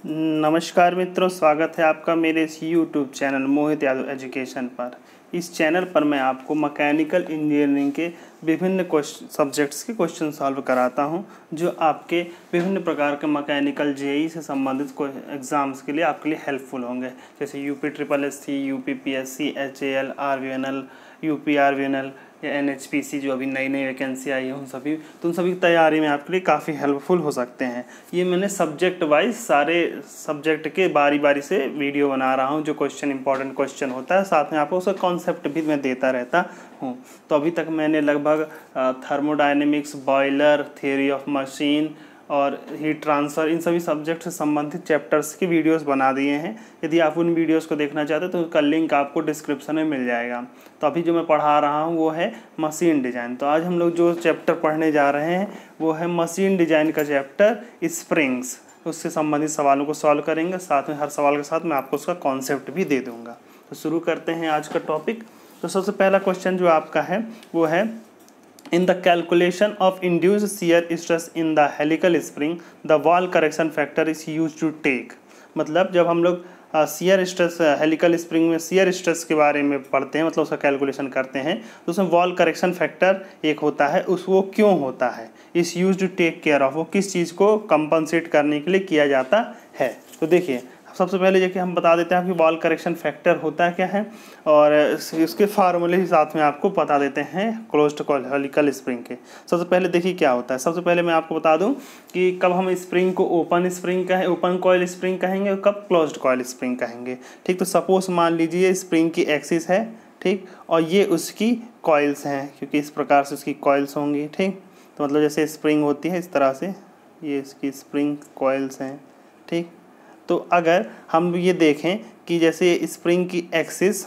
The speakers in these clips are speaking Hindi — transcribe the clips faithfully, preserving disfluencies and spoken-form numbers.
नमस्कार मित्रों, स्वागत है आपका मेरे इस YouTube channel Mohit Yadav education पर। इस चैनल पर मैं आपको मैकेनिकल इंजीनियरिंग के विभिन्न क्वेश्चन सब्जेक्ट्स के क्वेश्चन सॉल्व कराता हूं, जो आपके विभिन्न प्रकार के मैकेनिकल जेई से संबंधित एग्ज़ाम्स के लिए आपके लिए हेल्पफुल होंगे। जैसे UP triple S C, UP P S C, H A L, R V N L, UP R V N L या एन एच पी सी, जो अभी नई नई वैकेंसी आई है उन सभी तो उन सभी की तैयारी में आपके लिए काफ़ी हेल्पफुल हो सकते हैं। ये मैंने सब्जेक्ट वाइज सारे सब्जेक्ट के बारी बारी से वीडियो बना रहा हूँ, जो क्वेश्चन इंपॉर्टेंट क्वेश्चन होता है, साथ में आपको उसका कॉन्सेप्ट भी मैं देता रहता हूँ। तो अभी तक मैंने लगभग thermodynamics, boiler, theory of machine और हीट ट्रांसफ़र, इन सभी सब्जेक्ट से संबंधित चैप्टर्स की वीडियोस बना दिए हैं। यदि आप उन वीडियोस को देखना चाहते हैं तो उसका लिंक आपको डिस्क्रिप्शन में मिल जाएगा। तो अभी जो मैं पढ़ा रहा हूँ वो है मशीन डिज़ाइन। तो आज हम लोग जो चैप्टर पढ़ने जा रहे हैं वो है मशीन डिज़ाइन का चैप्टर स्प्रिंग्स। उससे संबंधित सवालों को सॉल्व करेंगे, साथ में हर सवाल के साथ मैं आपको उसका कॉन्सेप्ट भी दे दूँगा। तो शुरू करते हैं आज का टॉपिक। तो सबसे पहला क्वेश्चन जो आपका है वो है, in the calculation of induced shear stress in the helical spring the wall correction factor is used to take। मतलब जब हम लोग शेयर स्ट्रेस हेलिकल स्प्रिंग में शेयर स्ट्रेस के बारे में पढ़ते हैं, मतलब उसका कैलकुलेशन करते हैं, तो उसमें वॉल करेक्शन फैक्टर एक होता है। उस वो क्यों होता है, इस use to take care of, वो किस चीज़ को कंपनसेट करने के लिए किया जाता है। तो देखिए, सबसे पहले देखिए हम बता देते हैं कि वॉल करेक्शन फैक्टर होता क्या है, और उसके फार्मूले ही साथ में आपको बता देते हैं क्लोज्ड हेलिकल स्प्रिंग के। सबसे पहले देखिए क्या होता है। सबसे पहले मैं आपको बता दूं कि कब हम स्प्रिंग को ओपन स्प्रिंग कहें, ओपन कॉइल स्प्रिंग कहेंगे, और कब क्लोज्ड कॉइल स्प्रिंग कहेंगे। ठीक, तो सपोज मान लीजिए स्प्रिंग की एक्सिस है, ठीक, और ये उसकी कॉइल्स हैं, क्योंकि इस प्रकार से उसकी कॉइल्स होंगी। ठीक, तो मतलब जैसे स्प्रिंग होती है इस तरह से, ये इसकी स्प्रिंग कॉइल्स हैं। ठीक, तो अगर हम ये देखें कि जैसे स्प्रिंग की एक्सिस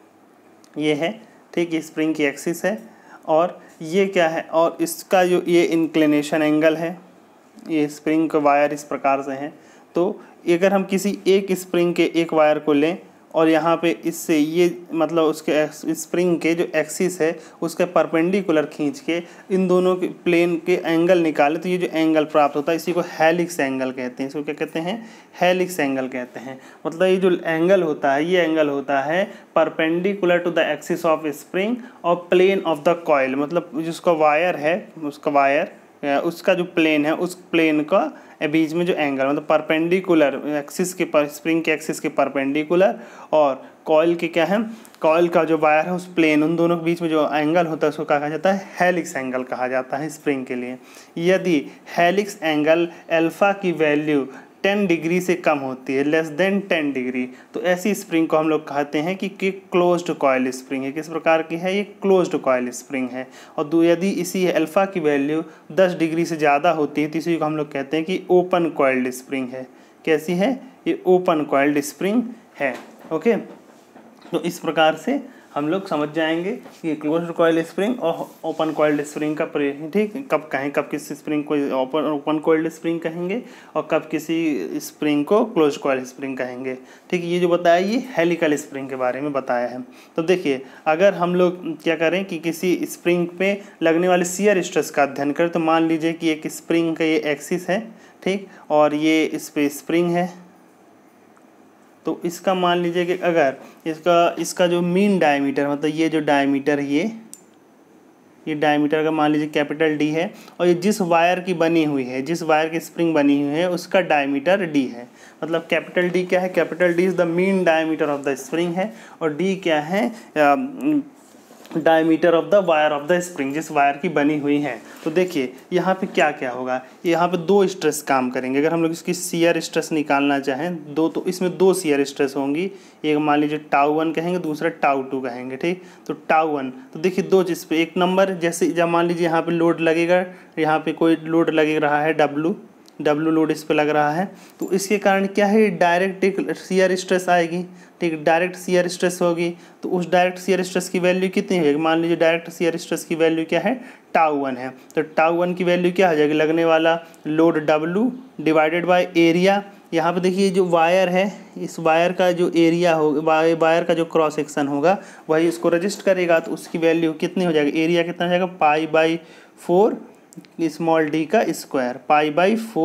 ये है, ठीक, ये स्प्रिंग की एक्सिस है, और ये क्या है, और इसका जो ये इंक्लिनेशन एंगल है, ये स्प्रिंग का वायर इस प्रकार से है। तो अगर हम किसी एक स्प्रिंग के एक वायर को लें और यहाँ पे इससे ये मतलब उसके स्प्रिंग के जो एक्सिस है उसके परपेंडिकुलर खींच के इन दोनों के प्लेन के एंगल निकाले, तो ये जो एंगल प्राप्त होता है इसी को हेलिक्स एंगल कहते हैं। इसको क्या कहते हैं, हेलिक्स एंगल कहते हैं। मतलब ये जो एंगल होता है, ये एंगल होता है perpendicular to the axis of spring और प्लेन ऑफ द कॉइल। मतलब जिसका वायर है, उसका वायर उसका जो प्लेन है, उस प्लेन का बीच में जो एंगल, मतलब परपेंडिकुलर एक्सिस के पर स्प्रिंग के एक्सिस के परपेंडिकुलर और कॉइल के क्या है, कॉइल का जो वायर है उस प्लेन, उन दोनों के बीच में जो एंगल होता है उसको कहा जाता है हेलिक्स एंगल कहा जाता है स्प्रिंग के लिए। यदि हेलिक्स एंगल अल्फा की वैल्यू टेन डिग्री से कम होती है, लेस देन टेन डिग्री, तो ऐसी स्प्रिंग को हम लोग कहते हैं कि, कि क्लोज्ड कॉइल स्प्रिंग है। किस प्रकार की है, ये क्लोज्ड कॉइल स्प्रिंग है। और यदि इसी अल्फा की वैल्यू दस डिग्री से ज़्यादा होती है तो इसी को हम लोग कहते हैं कि ओपन कॉइल्ड स्प्रिंग है। कैसी है, ये ओपन कॉइल्ड स्प्रिंग है। ओके, तो इस प्रकार से हम लोग समझ जाएंगे कि क्लोज्ड कॉइल स्प्रिंग और ओपन कॉइल्ड स्प्रिंग का, ठीक, कब कहें, कब किसी स्प्रिंग को ओपन ओपन कॉइल्ड स्प्रिंग कहेंगे और कब किसी स्प्रिंग को क्लोज्ड कॉइल स्प्रिंग कहेंगे। ठीक, ये जो बताया ये हेलिकल स्प्रिंग के बारे में बताया है। तो देखिए, अगर हम लोग क्या करें कि किसी स्प्रिंग पे लगने वाले शियर स्ट्रेस का अध्ययन करें, तो मान लीजिए कि एक स्प्रिंग का ये एक्सिस है, ठीक, और ये इस पर स्प्रिंग है। तो इसका मान लीजिए कि अगर इसका इसका जो मीन डायमीटर, मतलब ये जो डायमीटर है, ये ये डायमीटर का मान लीजिए कैपिटल डी है, और ये जिस वायर की बनी हुई है, जिस वायर की स्प्रिंग बनी हुई है उसका डायमीटर डी है। मतलब कैपिटल डी क्या है, capital D is the mean diameter of the spring है, और डी क्या है, diameter of the wire of the spring, जिस वायर की बनी हुई है। तो देखिए यहाँ पे क्या क्या होगा, यहाँ पे दो स्ट्रेस काम करेंगे। अगर हम लोग इसकी शियर स्ट्रेस निकालना चाहें दो, तो इसमें दो शियर स्ट्रेस होंगी। एक मान लीजिए टाउ वन कहेंगे, दूसरा टाउ टू कहेंगे। ठीक, तो टाउ वन, तो देखिए दो चीज़ पे, एक नंबर जैसे जब मान लीजिए यहाँ पे लोड लगेगा, यहाँ पे कोई लोड लग रहा है डब्लू डब्लू लोड इस पे लग रहा है, तो इसके कारण क्या है, डायरेक्ट एक शियर स्ट्रेस आएगी। ठीक, डायरेक्ट शियर स्ट्रेस होगी, तो उस डायरेक्ट शियर स्ट्रेस की वैल्यू कितनी होगी, मान लीजिए डायरेक्ट शियर स्ट्रेस की वैल्यू क्या है, टाउ वन है। तो टाउ वन की वैल्यू क्या हो जाएगी, लगने वाला load W divided by area. यहाँ पे देखिए जो वायर है, इस वायर का जो एरिया होगा, वायर का जो क्रॉस सेक्शन होगा वही इसको रजिस्ट करेगा, तो उसकी वैल्यू कितनी हो जाएगी, एरिया कितना हो जाएगा, pi by four small D का square, pi by four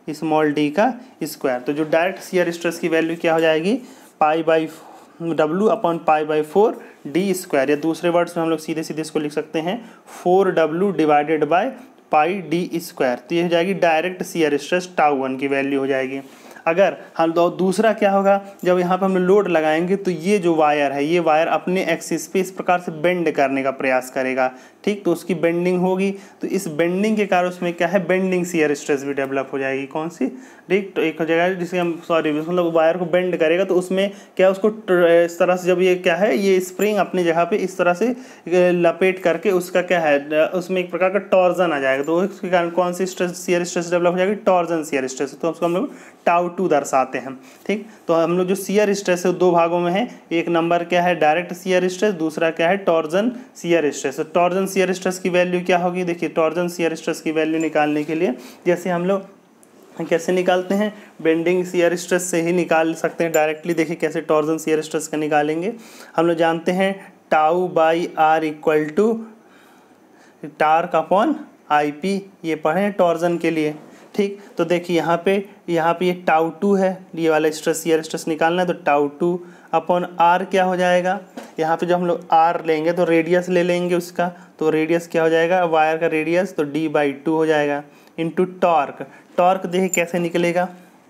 small D का स्क्वायर। तो जो डायरेक्ट शियर स्ट्रेस की वैल्यू क्या हो जाएगी, pi by W upon pi by four D square, या दूसरे वर्ड्स में हम लोग सीधे सीधे इसको लिख सकते हैं four W divided by pi D square. तो ये हो जाएगी direct shear stress tau one की वैल्यू हो जाएगी। अगर हम तो दूसरा क्या होगा, जब यहाँ पे हम लोड लगाएंगे तो ये जो वायर है ये वायर अपने एक्सिस पे इस प्रकार से बेंड करने का प्रयास करेगा, ठीक। तो उसकी बेंडिंग होगी, तो इस बेंडिंग के कारण उसमें क्या है, बेंडिंग शियर स्ट्रेस भी डेवलप हो जाएगी। कौन सी, ठीक। तो एक हो जाएगा जिसे हम सॉरी मतलब वायर को बेंड करेगा तो उसमें क्या उसको इस तरह से, जब ये क्या है ये स्प्रिंग अपनी जगह पे इस तरह से लपेट करके उसका क्या है उसमें एक प्रकार का टॉर्जन आ जाएगा। तो इसके कारण कौन सी स्ट्रेस शियर स्ट्रेस डेवलप हो जाएगी, टॉर्जन शियर स्ट्रेस। तो उसको हम लोग टाउ टू दर्शाते हैं, ठीक। तो हम लोग जो शियर स्ट्रेस है दो भागों में है, एक नंबर क्या है डायरेक्ट शियर स्ट्रेस, दूसरा क्या है टॉर्जन शियर स्ट्रेस। तो टॉर्जन शियर स्ट्रेस की वैल्यू क्या होगी, देखिए टॉर्जन शियर स्ट्रेस की वैल्यू निकालने के लिए जैसे हम लोग कैसे निकालते हैं, बेंडिंग शियर स्ट्रेस से ही निकाल सकते हैं डायरेक्टली। देखिए कैसे टॉर्जन शियर स्ट्रेस का निकालेंगे, हम लोग जानते हैं tau by R equal to torque upon I P, ये पढ़े टॉर्जन के लिए, ठीक। तो देखिए यहाँ पे यहाँ पे ये टाउ टू है, ये वाला स्ट्रेस शियर स्ट्रेस निकालना है, तो टाउ टू अपॉन आर क्या हो जाएगा, यहाँ पे जब हम लोग आर लेंगे तो रेडियस ले लेंगे उसका, तो रेडियस क्या हो जाएगा वायर का रेडियस, तो डी बाई टू हो जाएगा इंटू टॉर्क। टॉर्क देखिए कैसे निकलेगा,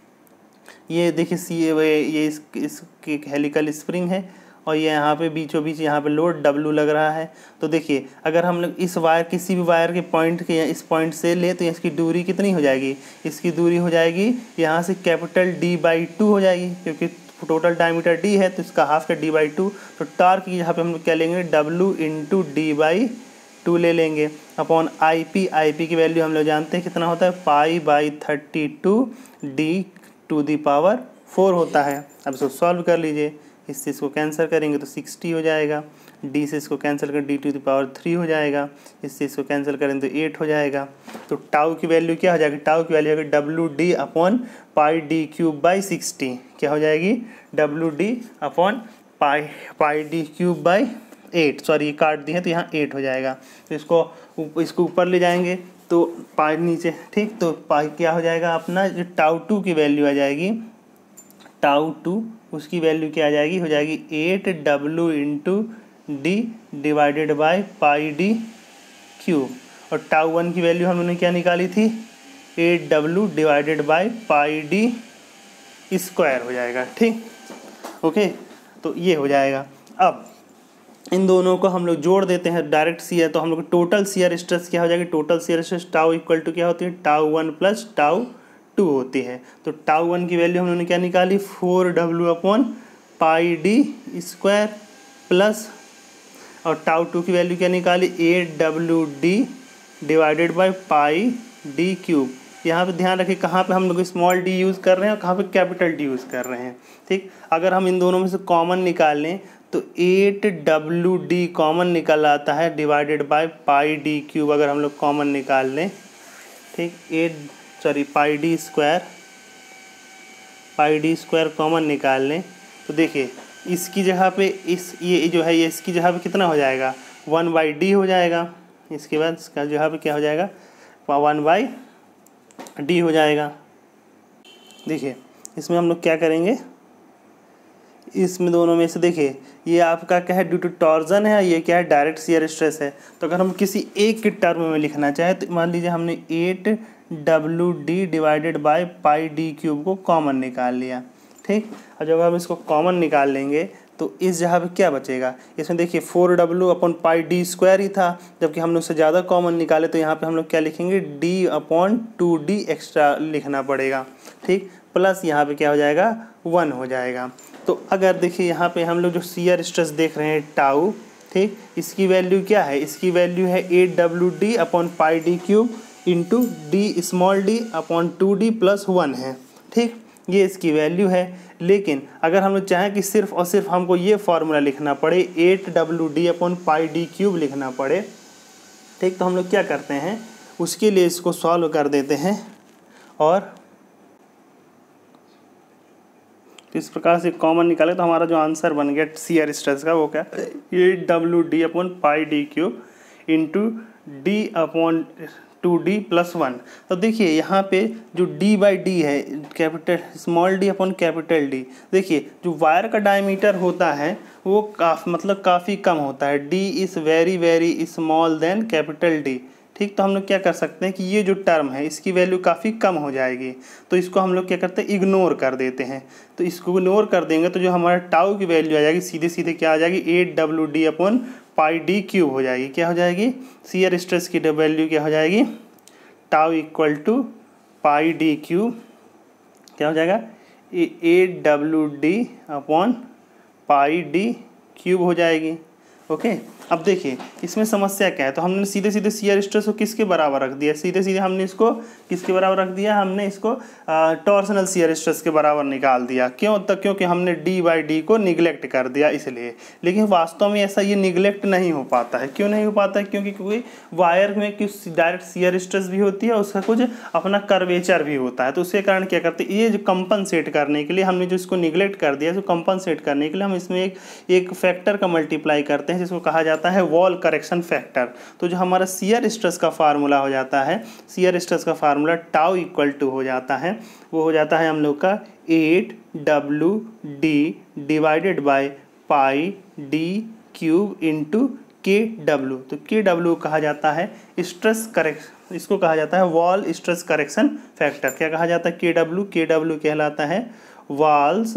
ये देखिए सी ये इस इसकी हेलिकल स्प्रिंग है और ये यहाँ पे बीचों बीच यहाँ पे लोड डब्लू लग रहा है। तो देखिए अगर हम लोग इस वायर किसी भी वायर के पॉइंट के या इस पॉइंट से ले तो इसकी दूरी कितनी हो जाएगी, इसकी दूरी हो जाएगी यहाँ से कैपिटल डी बाई टू हो जाएगी, क्योंकि टोटल डायमीटर डी है तो इसका हाफ का डी बाई टू। तो टार्क की यहाँ पे हम लोग क्या लेंगे, W into D by two ले लेंगे upon I P. I P की वैल्यू हम लोग जानते हैं कितना होता है, pi by thirty two D to the power four होता है। अब इसको सॉल्व कर लीजिए, इससे इसको कैंसिल करेंगे तो सिक्सटी हो जाएगा, डी से इसको कैंसिल कर D to the power three हो जाएगा, इससे इसको कैंसिल करेंगे तो एट हो जाएगा। तो टाउ की वैल्यू क्या हो जाएगी, टाउ की वैल्यू होगी W D upon pi D cube by sixty, क्या हो जाएगी W D upon pi pi D cube by eight, sorry ये काट दी है तो यहाँ एट हो जाएगा। तो इसको इसको ऊपर ले जाएंगे तो पाई नीचे, ठीक। तो पाई क्या हो जाएगा अपना, जो टाउ टू की वैल्यू आ जाएगी, टाउ टू उसकी वैल्यू क्या आ जाएगी, हो जाएगी eight W into D divided by pi D cube. और टाउ वन की वैल्यू हमने क्या निकाली थी, eight W divided by pi D square हो जाएगा, ठीक। ओके, तो ये हो जाएगा। अब इन दोनों को हम लोग जोड़ देते हैं डायरेक्ट शियर, तो हम लोग टोटल शियर स्ट्रेस क्या हो जाएगी, total shear stress tau equal to क्या होती है, tau one plus tau two होती है। तो टाउ वन की वैल्यू हम लोगों ने क्या निकाली, four W upon pi D square plus, और टाउ टू की वैल्यू क्या निकाली, eight W D divided by pi D cube. यहाँ पे ध्यान रखें कहाँ पे हम लोग स्मॉल डी यूज़ कर रहे हैं और कहाँ पे कैपिटल डी यूज़ कर रहे हैं, ठीक। अगर हम इन दोनों में से कॉमन निकाल लें तो एट डब्ल्यू डी कॉमन निकल आता है divided by pi D cube, अगर हम लोग कॉमन निकाल लें, ठीक। Eight sorry pi D square pi D square common निकाल लें तो देखिए इसकी जगह पे इस ये जो है ये इसकी जगह पे कितना हो जाएगा, वन बाई डी हो जाएगा। इसके बाद इसका जगह पे क्या हो जाएगा, वन बाई डी हो जाएगा। देखिए इसमें हम लोग क्या करेंगे, इसमें दोनों में से देखिए ये आपका क्या है, ड्यू टू टॉर्जन है, ये क्या है डायरेक्ट शियर स्ट्रेस है। तो अगर हम किसी एक के टर्म में लिखना चाहें तो मान लीजिए हमने eight W D divided by pi D cube को कॉमन निकाल लिया, ठीक। और जब हम इसको कॉमन निकाल लेंगे तो इस जगह पे क्या बचेगा, इसमें देखिए four W upon pi D square ही था, जबकि हम लोग उससे ज़्यादा कॉमन निकाले तो यहाँ पे हम लोग क्या लिखेंगे, D upon two D extra लिखना पड़ेगा, ठीक। प्लस यहाँ पे क्या हो जाएगा, वन हो जाएगा। तो अगर देखिए यहाँ पे हम लोग जो शियर स्ट्रेस देख रहे हैं टाउ, ठीक, इसकी वैल्यू क्या है, इसकी वैल्यू है eight W D upon pi D cube into D small D upon two D plus one है, ठीक। ये इसकी वैल्यू है। लेकिन अगर हम लोग चाहें कि सिर्फ और सिर्फ हमको ये फार्मूला लिखना पड़े, eight W D upon pi D cube लिखना पड़े, ठीक, तो हम लोग क्या करते हैं, उसके लिए इसको सॉल्व कर देते हैं और इस प्रकार से कॉमन निकाले तो हमारा जो आंसर बन गया शियर स्ट्रेस का वो क्या, eight W D upon pi D cube into D upon two D plus one. तो देखिए यहाँ पे जो डी बाई डी है, capital small D upon capital D, देखिए जो वायर का डायमीटर होता है वो काफ़ी मतलब काफ़ी कम होता है, D is very very small than capital D. ठीक, तो हम लोग क्या कर सकते हैं कि ये जो टर्म है इसकी वैल्यू काफ़ी कम हो जाएगी, तो इसको हम लोग क्या करते हैं, इग्नोर कर देते हैं। तो इसको इग्नोर कर देंगे तो जो हमारा टाउ की वैल्यू आ जाएगी सीधे सीधे क्या आ जाएगी, eight W D upon pi D cube हो जाएगी। क्या हो जाएगी, शियर स्ट्रेस की वैल्यू क्या हो जाएगी, tau equal to pi D cube क्या हो जाएगा, eight W D upon pi D cube हो जाएगी। ओके, अब देखिए इसमें समस्या क्या है, तो हमने सीधे सीधे शियर स्ट्रेस को किसके बराबर रख दिया, सीधे सीधे हमने इसको किसके बराबर रख दिया, हमने इसको टॉर्सनल शियर स्ट्रेस के बराबर निकाल दिया। क्यों, तक क्योंकि हमने डी बाई डी को निगलेक्ट कर दिया इसलिए। लेकिन वास्तव में ऐसा ये निगलेक्ट नहीं हो पाता है। क्यों नहीं हो पाता है, क्योंकि क्योंकि वायर में कुछ डायरेक्ट शियर स्ट्रेस भी होती है, उसका कुछ अपना कर्वेचर भी होता है। तो उसके कारण क्या करते हैं, ये जो कंपनसेट करने के लिए हमने जो इसको निगलेक्ट कर दिया, इसको कंपनसेट करने के लिए हम इसमें एक एक फैक्टर का मल्टीप्लाई करते हैं जिसको कहा जाता है वॉल करेक्शन फैक्टर। तो जो हमारा शियर स्ट्रेस का फार्मूला हो जाता है, शियर स्ट्रेस का फार्मूला टाउ इक्वल टू हो जाता है, वो हो जाता है हम लोग का eight W D divided by pi D cube into K W. तो के डब्ल्यू कहा जाता है स्ट्रेस करेक्शन, इसको कहा जाता है वॉल स्ट्रेस करेक्शन फैक्टर। क्या कहा जाता है, के डब्ल्यू, के डब्ल्यू कहलाता है Wahl's,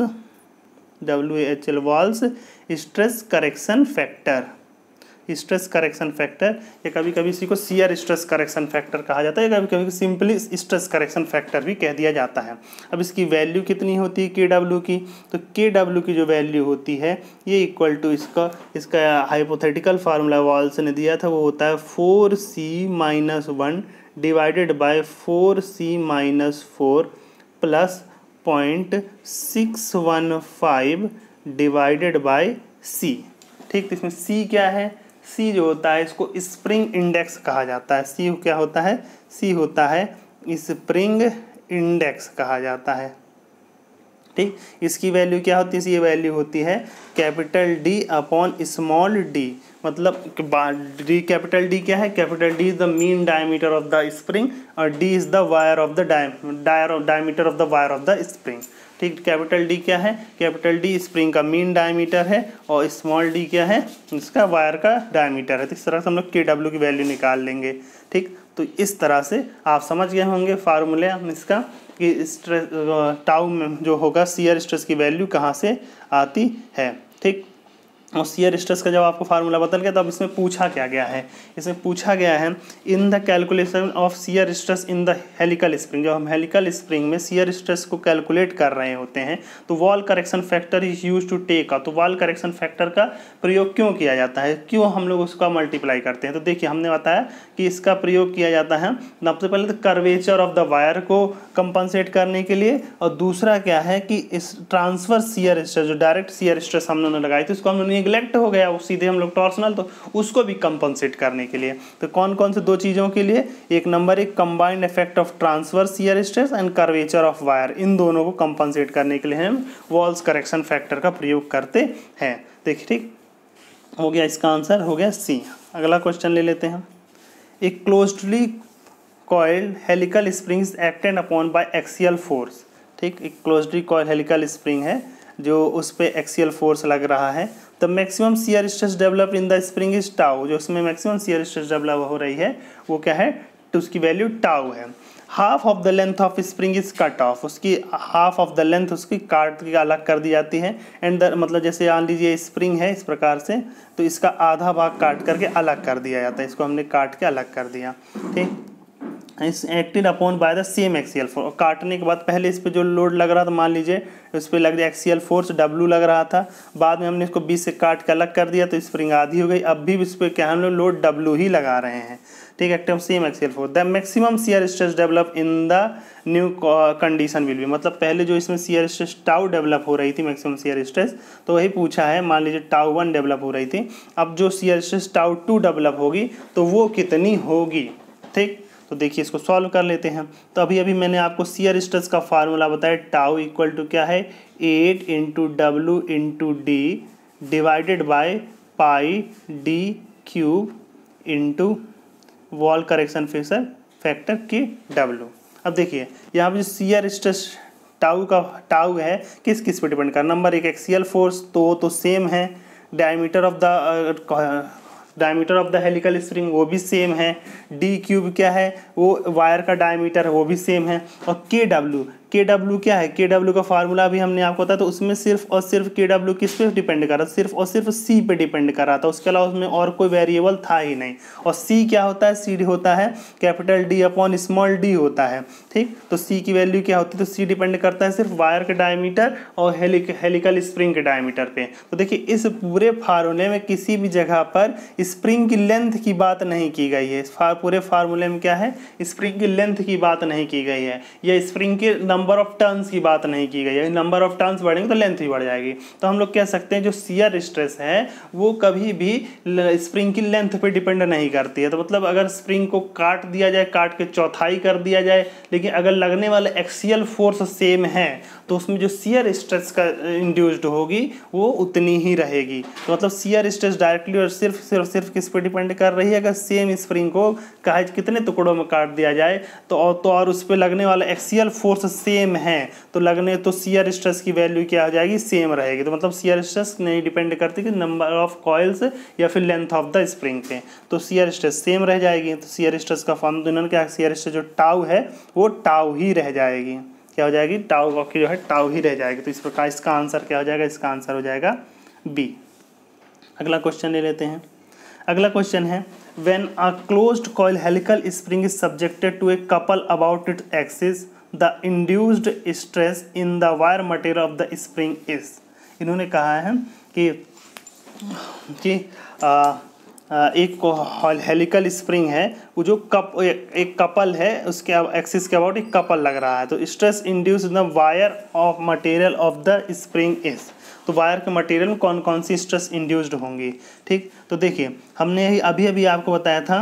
W H L Wahl's stress correction factor, stress correction factor, या कभी कभी इसी को शियर स्ट्रेस करेक्शन फैक्टर कहा जाता है, कभी कभी सिंपली स्ट्रेस करेक्शन फैक्टर भी कह दिया जाता है। अब इसकी वैल्यू कितनी होती है के डब्ल्यू की, तो के डब्ल्यू की जो वैल्यू होती है ये इक्वल टू इसका इसका हाइपोथेटिकल फार्मूला वॉल्स ने दिया था, वो होता है four C minus one divided by four C minus four plus point six one five divided by C. ठीक, तो इसमें सी क्या है, सी जो होता है इसको स्प्रिंग इंडेक्स कहा जाता है। सी क्या होता है, सी होता है स्प्रिंग इंडेक्स कहा जाता है। ठीक, इसकी वैल्यू क्या होती है, ये वैल्यू होती है capital D upon small D. मतलब डी कैपिटल डी क्या है, capital D is the mean diameter of the spring और D is the wire of the diameter of the wire of the spring. ठीक, कैपिटल डी क्या है, कैपिटल डी स्प्रिंग का मीन डायमीटर है और स्मॉल डी क्या है, इसका वायर का डायमीटर है। तो इस तरह से हम लोग के डब्ल्यू की वैल्यू निकाल लेंगे। ठीक, तो इस तरह से आप समझ गए होंगे फार्मूले इसका कि स्ट्रेस टाउ में जो होगा शियर स्ट्रेस की वैल्यू कहाँ से आती है। ठीक, और शियर स्ट्रेस का जब आपको फार्मूला बदल गया तो अब इसमें पूछा क्या गया है, इसमें पूछा गया है in the calculation of shear stress in the helical spring. जब हम हेलिकल स्प्रिंग में शियर स्ट्रेस को कैलकुलेट कर रहे होते हैं तो Wahl correction factor is use to take a, तो वॉल करेक्शन फैक्टर का प्रयोग क्यों किया जाता है, क्यों हम लोग उसका मल्टीप्लाई करते हैं। तो देखिए हमने बताया कि इसका प्रयोग किया जाता है सबसे पहले तो कर्वेचर ऑफ द वायर को कंपनसेट करने के लिए, और दूसरा क्या है कि इस ट्रांसफर शियर स्ट्रेस जो डायरेक्ट शियर स्ट्रेस हम लोगों ने लगाई थी उसको हम निगलेक्ट हो गया, वो सीधे हम लोग टॉर्सनल, तो उसको भी कंपनसेट करने के लिए। तो कौन कौन से दो चीज़ों के लिए, एक नंबर एक combined effect of transfer shear stress and curvature of wire, इन दोनों को कंपनसेट करने के लिए हम वॉल्स करेक्शन फैक्टर का प्रयोग करते हैं। देखिए, ठीक हो गया, इसका आंसर हो गया सी। अगला क्वेश्चन ले लेते हैं। एक closedly coiled helical springs acted upon by axial force. ठीक, एक क्लोज्डली कॉइल्ड हेलिकल स्प्रिंग है जो उस पर एक्सियल फोर्स लग रहा है। The maximum shear stress develop in the spring is tau, जो उसमें मैक्सिमम शियर स्ट्रेस डेवलप हो रही है वो क्या है, तो उसकी वैल्यू टाउ है। Half of the length of spring is cut off, उसकी हाफ ऑफ द लेंथ उसकी काट के अलग कर दी जाती है। एंड द मतलब जैसे मान लीजिए स्प्रिंग है इस प्रकार से, तो इसका आधा भाग काट करके अलग कर दिया जाता है, इसको हमने काट के अलग कर दिया। ठीक, acted upon by the same axial force, काटने के बाद पहले इस पे जो लोड लग रहा था मान लीजिए उस पर लग रहा एक्सियल फोर्स डब्ल्यू लग रहा था, बाद में हमने इसको बीस से काट के अलग कर दिया तो स्प्रिंग आधी हो गई। अब भी इस पर क्या हम लोग लोड डब्ल्यू ही लगा रहे हैं। ठीक, active same axial force. The maximum shear stress develop in the new condition will be, मतलब पहले जो इसमें शियर स्ट्रेस टाउ डेवलप हो रही थी मैक्सिमम शियर स्ट्रेस, तो वही पूछा है। मान लीजिए टाउ वन डेवलप हो रही थी, अब जो shear stress tau two develop होगी तो वो कितनी होगी। ठीक, तो देखिए इसको सॉल्व कर लेते हैं। तो अभी अभी मैंने आपको शियर स्ट्रेस का फार्मूला बताया, टाउ इक्वल टू क्या है, eight into W into D divided by pi D cube into Wahl correction factor factor K W. अब देखिए यहाँ पे जो शियर स्ट्रेस टाउ का टाउ है किस किस पे डिपेंड कर, नंबर एक एक्सियल फोर्स तो तो सेम है, diameter of the diameter of the helical spring वो भी सेम है, डी क्यूब क्या है वो वायर का डायमीटर वो भी सेम है, और के डब्ल्यू के डब्ल्यू क्या है, के डब्ल्यू का फार्मूला भी हमने आपको बताया, तो उसमें सिर्फ और सिर्फ के डब्ल्यू किस पे डिपेंड कर रहा था, सिर्फ और सिर्फ सी पे डिपेंड कर रहा था, उसके अलावा उसमें और कोई वेरिएबल था ही नहीं। और सी क्या होता है, सी होता है capital D upon small D होता है, ठीक। तो सी की वैल्यू क्या होती है, तो सी डिपेंड करता है सिर्फ वायर के डायमीटर और हेलिक हेलिकल स्प्रिंग के डायमीटर पे। तो देखिए इस पूरे फार्मूले में किसी भी जगह पर स्प्रिंग की लेंथ की बात नहीं की गई है, इस पूरे फार्मूले में क्या है, स्प्रिंग की लेंथ की बात नहीं की गई है, या स्प्रिंग के नंबर ऑफ टर्न्स की बात नहीं की गई है। नंबर ऑफ टर्न्स बढ़ेंगे तो लेंथ भी बढ़ जाएगी। तो हम लोग कह सकते हैं जो शियर स्ट्रेस है वो कभी भी स्प्रिंग की लेंथ पे डिपेंड नहीं करती है। तो मतलब अगर स्प्रिंग को काट दिया जाए, काट के चौथाई कर दिया जाए, लेकिन अगर लगने वाला एक्सियल फोर्स सेम है तो उसमें जो शियर स्ट्रेस का इंड्यूस्ड होगी वो उतनी ही रहेगी। तो मतलब शियर स्ट्रेस डायरेक्टली और सिर्फ सिर्फ सिर्फ किस पे डिपेंड कर रही है, अगर सेम स्प्रिंग को कहा कितने टुकड़ों में काट दिया जाए तो और तो और उस पर लगने वाला एक्सियल फोर्स सेम है तो लगने तो शियर स्ट्रेस की वैल्यू क्या हो जाएगी, सेम रहेगी। तो मतलब शियर स्ट्रेस नहीं डिपेंड करती कि नंबर ऑफ कॉइल्स या फिर लेंथ ऑफ द स्प्रिंग पे, तो शियर स्ट्रेस सेम रह जाएगी। तो शियर स्ट्रेस का फॉर्म तो इन्होंने क्या, शियर स्ट्रेस जो टाउ है वो टाउ ही रह जाएगी, क्या हो जाएगी, टाउ की जो है टाउ ही रह जाएगी। तो इस प्रकार इसका आंसर क्या हो जाएगा, इसका आंसर हो जाएगा बी। अगला क्वेश्चन ले लेते हैं। अगला क्वेश्चन है when a closed coil helical spring is subjected to a couple about its axis the induced stress in the wire material of the spring is. इन्होंने कहा है कि कि आ, एक हेलिकल स्प्रिंग है वो जो कप एक कपल है उसके एक्सिस के अबाउट एक कपल लग रहा है, तो stress induce in the wire of material of the spring is. तो वायर के मटेरियल में कौन कौन सी स्ट्रेस इंड्यूस्ड होंगी, ठीक। तो देखिए हमने अभी अभी आपको बताया था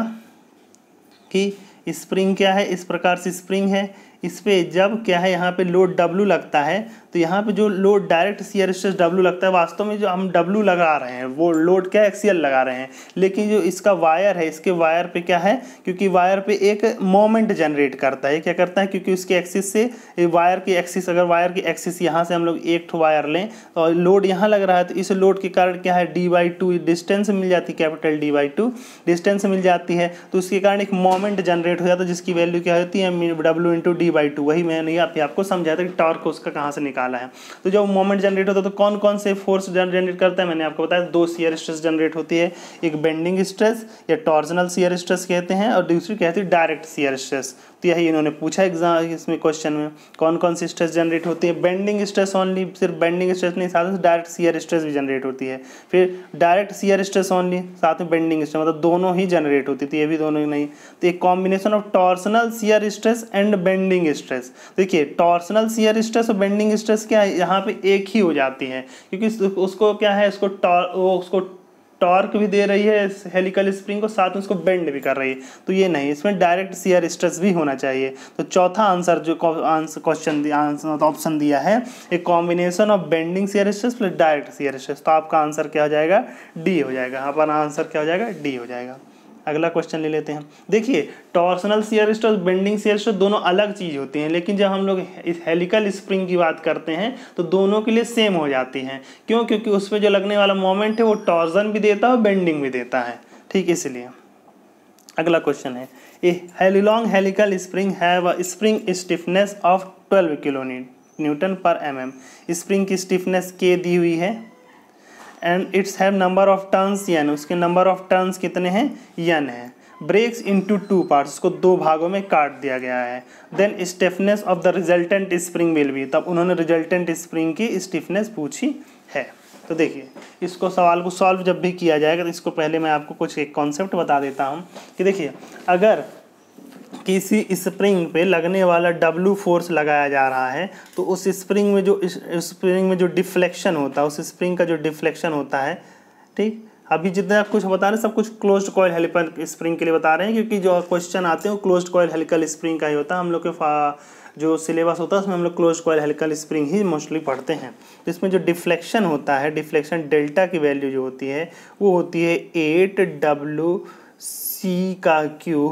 कि स्प्रिंग क्या है, इस प्रकार से स्प्रिंग है, इस पे जब क्या है यहाँ पे लोड W लगता है तो यहाँ पे जो load direct shear stress W लगता है, वास्तव में जो हम W लगा रहे हैं वो लोड क्या एक्सियल लगा रहे हैं, लेकिन जो इसका वायर है इसके वायर पे क्या है, क्योंकि वायर पे एक मोमेंट जनरेट करता है, क्या करता है, क्योंकि उसके एक्सिस से वायर की एक्सिस, अगर वायर की एक्सिस यहाँ से हम लोग एक ठो वायर लें और लोड यहाँ लग रहा है तो इस लोड के कारण क्या है डी बाई टू डिस्टेंस मिल जाती है, capital D by two distance मिल जाती है, तो उसके कारण एक मोमेंट जनरेट हो जाता है जिसकी वैल्यू क्या होती है W into D by two. वही मैंने आप, आपको समझाया था कि टॉर्क उसका कहाँ से निकाला है। तो जब मोमेंट जनरेट होता है तो कौन कौन से फोर्स जनरेट करता है, मैंने आपको बताया दो शियर स्ट्रेस जनरेट होती है, एक बेंडिंग स्ट्रेस या टॉर्जनल शियर स्ट्रेस कहते हैं और दूसरी कहती है डायरेक्ट शियर स्ट्रेस। तो यही इन्होंने पूछा एग्जाम इसमें क्वेश्चन में कौन कौन सी स्ट्रेस जनरेट होती है, बेंडिंग स्ट्रेस ओनली, सिर्फ बेंडिंग स्ट्रेस नहीं साथ में डायरेक्ट शियर स्ट्रेस भी जनरेट होती है, फिर डायरेक्ट शियर स्ट्रेस ओनली साथ में बेंडिंग स्ट्रेस, मतलब दोनों ही जनरेट होती थी, ये भी दोनों ही नहीं। तो एक combination of torsional shear stress and bending stress. देखिए टॉर्सनल शियर स्ट्रेस और बेंडिंग स्ट्रेस क्या है, यहाँ पे एक ही हो जाती है क्योंकि उसको क्या है, उसको टॉर वो उसको टॉर्क भी दे रही है हेलिकल स्प्रिंग को, साथ में उसको बेंड भी कर रही है, तो ये नहीं, इसमें डायरेक्ट शियर स्ट्रेस भी होना चाहिए। तो चौथा आंसर जो आंसर क्वेश्चन आंसर ऑप्शन दिया है एक combination of bending shear stress plus direct shear stress, तो आपका आंसर क्या हो जाएगा, डी हो जाएगा। अपना आंसर क्या हो जाएगा, डी हो जाएगा। अगला क्वेश्चन ले लेते हैं। देखिए torsional shear stress bending shear stress दोनों अलग चीज़ होती हैं, लेकिन जब हम लोग इस हेलिकल स्प्रिंग की बात करते हैं तो दोनों के लिए सेम हो जाती हैं। क्यों, क्योंकि उस पर जो लगने वाला मोमेंट है वो टॉर्जन भी देता है और बेंडिंग भी देता है, ठीक, इसलिए। अगला क्वेश्चन है ए हेलिलॉन्ग helical spring have a spring stiffness of twelve kilo newton पर एम एम। स्प्रिंग की स्टिफनेस के दी हुई है and its have number of turns N, उसके नंबर ऑफ टर्न्स कितने हैं, एन है। ब्रेक्स इनटू टू पार्ट्स, उसको दो भागों में काट दिया गया है। Then stiffness of the resultant spring will be, तब उन्होंने रिजल्टेंट स्प्रिंग की स्टिफनेस पूछी है। तो देखिए इसको सवाल को सॉल्व जब भी किया जाएगा तो इसको पहले मैं आपको कुछ एक कॉन्सेप्ट बता देता हूँ कि देखिए अगर किसी स्प्रिंग पे लगने वाला W फोर्स लगाया जा रहा है तो उस स्प्रिंग में जो स्प्रिंग में जो डिफ्लेक्शन होता है, उस स्प्रिंग का जो डिफ्लेक्शन होता है, ठीक, अभी जितना आप कुछ बता रहे हैं सब कुछ क्लोज्ड कॉइल हेलिकल स्प्रिंग के लिए बता रहे हैं क्योंकि जो क्वेश्चन आते हैं वो क्लोज्ड कॉइल हेलिकल स्प्रिंग का ही होता है। हम लोग के जो सिलेबस होता है उसमें हम लोग क्लोज्ड कॉइल हेलिकल स्प्रिंग ही मोस्टली पढ़ते हैं। तो इसमें जो डिफ्लेक्शन होता है, डिफ्लेक्शन डेल्टा की वैल्यू जो होती है वो होती है एट डब्ल्यू सी का cube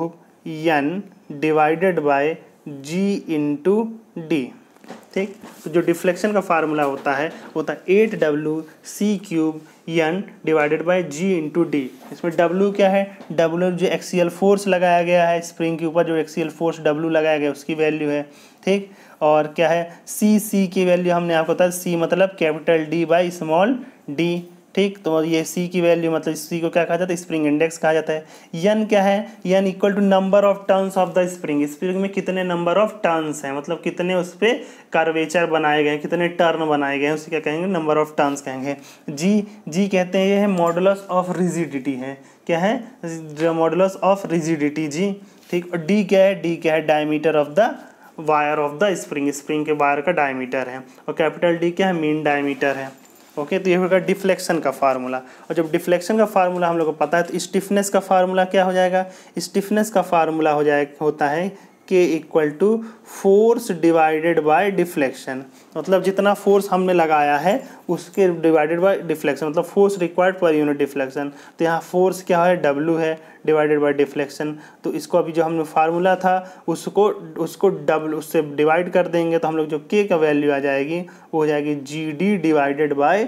N divided by G into D. ठीक, तो जो डिफ्लेक्शन का फार्मूला होता है होता है eight W C cube N divided by G into D. इसमें डब्ल्यू क्या है, डब्ल्यू जो एक्सियल फोर्स लगाया गया है स्प्रिंग के ऊपर, जो एक्सियल फोर्स डब्ल्यू लगाया गया है उसकी वैल्यू है। ठीक, और क्या है सी, सी की वैल्यू हमने आपको बताया, सी मतलब capital D by small D. ठीक, तो ये सी की वैल्यू मतलब सी को क्या कहा जाता है, स्प्रिंग इंडेक्स कहा जाता है। एन क्या है, N equal to number of turns of the spring, spring में कितने नंबर ऑफ टर्न्स हैं, मतलब कितने उस पर कर्वेचर बनाए गए, कितने टर्न बनाए गए हैं, उसे क्या कहेंगे, नंबर ऑफ टर्न्स कहेंगे। जी, जी कहते हैं ये है मॉडुलस ऑफ रिजिडिटी है, क्या है, मॉडुलस ऑफ रिजिडिटी जी। ठीक, और डी क्या है, डी क्या है, diameter of the wire of the spring, spring के वायर का डायमीटर है। और कैपिटल डी क्या है, मीन डायमीटर है। ओके, तो ये होगा डिफ्लेक्शन का फार्मूला। और जब डिफ्लेक्शन का फार्मूला हम लोग को पता है तो स्टिफनेस का फार्मूला क्या हो जाएगा, स्टिफनेस का फार्मूला हो जाए होता है K equal to force divided by deflection, मतलब जितना फोर्स हमने लगाया है उसके डिवाइडेड बाय डिफ्लेक्शन, मतलब फोर्स रिक्वायर्ड पर यूनिट डिफ्लेक्शन। तो यहाँ फोर्स क्या है, डब्ल्यू है, डिवाइडेड बाय डिफ्लेक्शन। तो इसको अभी जो हमने फार्मूला था उसको उसको डबल उससे डिवाइड कर देंगे तो हम लोग जो के का वैल्यू आ जाएगी वो हो जाएगी G D divided by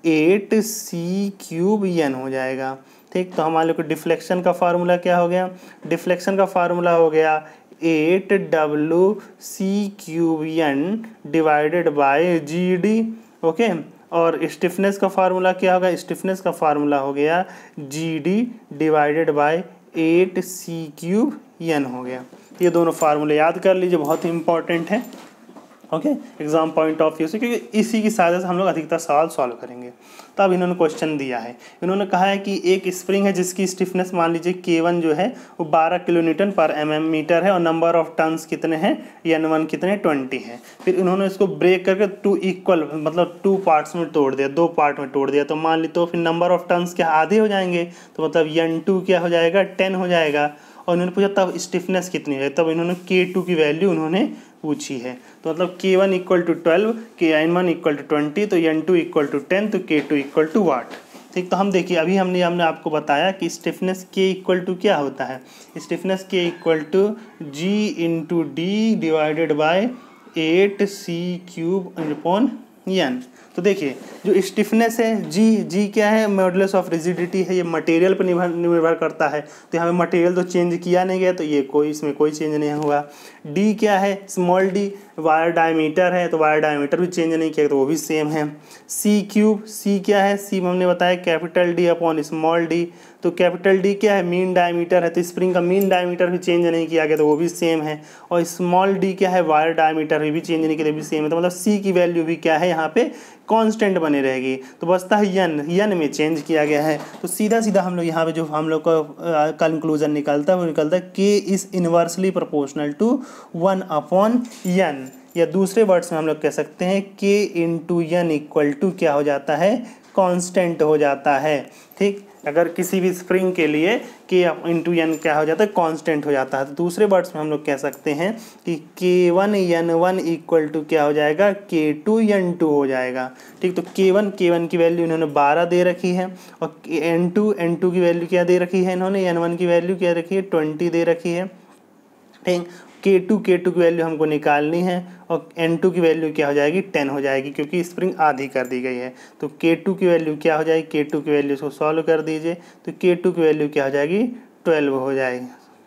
eight C cube N हो जाएगा। ठीक, तो हमारे को डिफ्लेक्शन का फार्मूला क्या हो गया, डिफ्लेक्शन का फार्मूला हो गया eight W C cube N divided by G D. Okay, और स्टिफनेस का फार्मूला क्या होगा, स्टिफनेस का फार्मूला हो गया G D divided by eight C cube N हो गया। ये दोनों फार्मूले याद कर लीजिए, बहुत ही इंपॉर्टेंट है। Okay, exam point of view से, क्योंकि इसी की सहायता से हम लोग अधिकतर सवाल सॉल्व करेंगे। तो अब इन्होंने क्वेश्चन दिया है, इन्होंने कहा है कि एक स्प्रिंग है जिसकी स्टिफनेस मान लीजिए के वन जो है वो बारह किलो न्यूटन पर एम एम मीटर है और नंबर ऑफ टर्न्स कितने हैं, एन वन कितने, ट्वेंटी है। फिर इन्होंने इसको ब्रेक करके टू इक्वल मतलब टू पार्ट्स में तोड़ दिया, दो पार्ट में तोड़ दिया। तो मान ली तो फिर नंबर ऑफ टर्न्स क्या आधे हो जाएंगे, तो मतलब एन टू क्या हो जाएगा, टेन हो जाएगा। और इन्होंने पूछा तब स्टिफनेस कितनी है, तब इन्होंने के टू की वैल्यू उन्होंने पूछी है। तो मतलब K one equal to twelve, K N one equal to twenty, तो N two equal to ten, तो के टू इक्वल टू वाट। ठीक, तो हम देखिए अभी हमने हमने आपको बताया कि स्टिफनेस के इक्वल टू क्या होता है, stiffness K equal to G into D divided by eight C cube upon N. तो देखिए जो स्टिफनेस है जी, जी क्या है, मॉडुलस ऑफ रिजिडिटी है, ये मटेरियल पर निर्भर निर्भर करता है। तो यहाँ पे मटेरियल तो चेंज किया नहीं गया, तो ये कोई इसमें कोई चेंज नहीं हुआ। डी क्या है, स्मॉल डी, वायर डायमीटर है, तो वायर डायमीटर भी चेंज नहीं किया, तो वो भी सेम है। सी क्यूब, सी क्या है, सी हमने बताया capital D upon small D, तो कैपिटल डी क्या है, मीन डायमीटर है, तो स्प्रिंग का मीन डायमीटर भी चेंज नहीं किया गया, तो वो भी सेम है। और स्मॉल डी क्या है, वायर डायमीटर भी चेंज नहीं किया, भी सेम है। तो मतलब सी की वैल्यू भी क्या है यहाँ पे कांस्टेंट बनी रहेगी। तो बचता है यन, यन में चेंज किया गया है। तो सीधा सीधा हम लोग यहाँ पे जो हम लोग का कंक्लूजन निकलता है वो निकलता है K is inversely proportional to one upon N, या दूसरे वर्ड्स में हम लोग कह सकते हैं के इंटू यन इक्वल टू क्या हो जाता है, कांस्टेंट हो जाता है। ठीक, अगर किसी भी स्प्रिंग के लिए के इंटू एन क्या हो जाता है, कांस्टेंट हो जाता है। तो दूसरे वर्ड्स में हम लोग कह सकते हैं कि K one N one equal to क्या हो जाएगा, के टू एन टू हो जाएगा। ठीक, तो के वन के वन की वैल्यू इन्होंने बारह दे रखी है, और एन टू एन टू की वैल्यू क्या दे रखी है, इन्होंने एन वन की वैल्यू क्या रखी है, ट्वेंटी दे रखी है। ठीक, के टू के टू की वैल्यू हमको निकालनी है, और एन टू की वैल्यू क्या हो जाएगी, टेन हो जाएगी, क्योंकि स्प्रिंग आधी कर दी गई है। तो के टू की वैल्यू क्या हो जाएगी, के टू की वैल्यू को सॉल्व कर दीजिए, तो के टू की वैल्यू क्या हो जाएगी, ट्वेल्व हो जाएगी।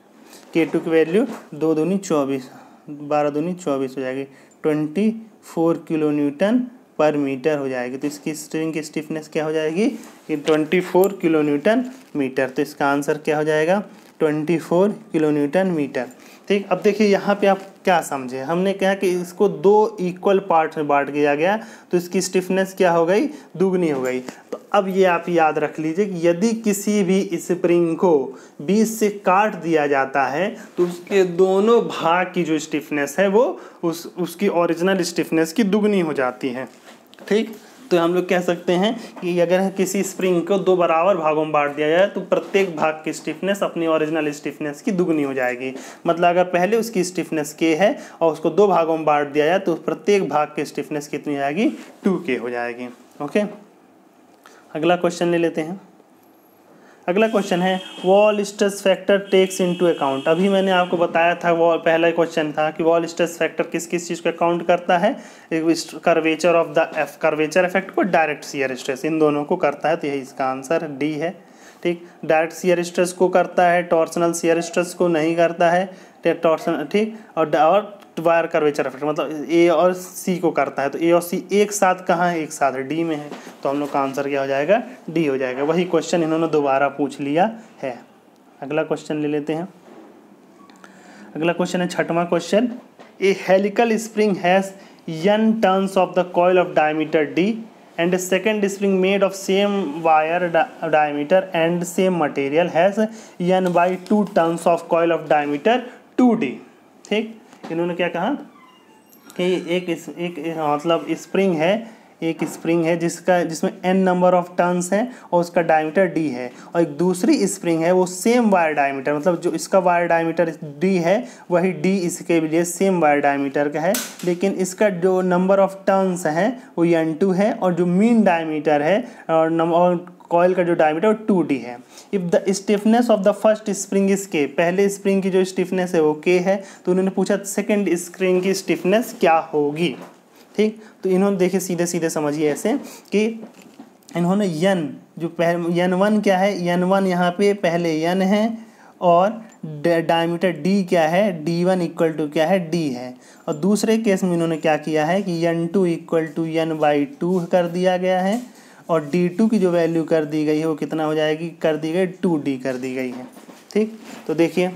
के टू की वैल्यू दो दूनी चौबीस, बारह दूनी चौबीस हो जाएगी, ट्वेंटी फोर किलो न्यूटन पर मीटर हो जाएगी। तो इसकी स्प्रिंग की स्टिफनेस क्या हो जाएगी, कि twenty four kilo newton metre. तो इसका आंसर क्या हो जाएगा, twenty four kilo newton metre. ठीक, अब देखिए यहाँ पे आप क्या समझे, हमने कहा कि इसको दो इक्वल पार्ट में बांट दिया गया, तो इसकी स्टिफनेस क्या हो गई, दुगनी हो गई। तो अब ये आप याद रख लीजिए कि यदि किसी भी स्प्रिंग को बीच से काट दिया जाता है तो उसके दोनों भाग की जो स्टिफनेस है वो उस उसकी ओरिजिनल स्टिफनेस की दुगनी हो जाती है। ठीक, तो हम लोग कह सकते हैं कि अगर किसी स्प्रिंग को दो बराबर भागों में बांट दिया जाए तो प्रत्येक भाग की स्टिफनेस अपनी ओरिजिनल स्टिफनेस की दुगनी हो जाएगी। मतलब अगर पहले उसकी स्टिफनेस के है और उसको दो भागों में बांट दिया जाए तो प्रत्येक भाग की स्टिफनेस कितनी हो जाएगी, टू के हो जाएगी। ओके, अगला क्वेश्चन ले लेते हैं। अगला क्वेश्चन है Wahl stress factor takes into account. अभी मैंने आपको बताया था, वो पहला क्वेश्चन था कि वॉल स्ट्रेस फैक्टर किस किस चीज़ को अकाउंट करता है, curvature of the F curvature effect को, डायरेक्ट शियर स्ट्रेस, इन दोनों को करता है। तो यही इसका आंसर डी है। ठीक, डायरेक्ट शियर स्ट्रेस को करता है, टॉर्सनल शियर स्ट्रेस को नहीं करता है, टॉर्सन ठीक, और और वायर कर्वेचर इफेक्ट मतलब ए और सी को करता है। तो ए और सी एक साथ कहाँ है, एक साथ डी में है। तो हम लोग का आंसर क्या हो जाएगा, डी हो जाएगा। वही क्वेश्चन इन्होंने दोबारा पूछ लिया है। अगला क्वेश्चन ले लेते हैं। अगला क्वेश्चन है छठवां question, a helical spring has N turns of the coil of diameter D and a second spring made of same wire di diameter and same material has n by two turns of coil of diameter two D. ठीक, इन्होंने क्या कहा कि एक इस, एक मतलब स्प्रिंग है, एक स्प्रिंग है जिसका जिसमें n नंबर ऑफ टर्न्स हैं और उसका डायमीटर d है, और एक दूसरी स्प्रिंग है वो सेम वायर डायमीटर, मतलब जो इसका वायर डायमीटर d है वही d इसके लिए सेम वायर डायमीटर का है, लेकिन इसका जो नंबर ऑफ टर्न्स हैं वो एन टू है, और जो मीन डायमीटर है और नंबर कॉइल का जो डायमीटर टू डी है। If the stiffness of the first spring is K, पहले स्प्रिंग की जो स्टिफनेस है वो के है, तो उन्होंने पूछा सेकेंड स्प्रिंग की स्टिफनेस क्या होगी। ठीक, तो इन्होंने देखिए सीधे सीधे समझिए ऐसे कि इन्होंने यन जो पहले यन वन क्या है, यन वन यहाँ पे पहले यन है और डायमीटर डी क्या है, डी वन इक्वल टू क्या है, डी है, और दूसरे केस में इन्होंने क्या किया है कि N two equal to N by two कर दिया गया है, और डी टू की जो वैल्यू कर दी गई है वो कितना हो जाएगी, कर दी गई टू डी कर दी गई है। ठीक, तो देखिए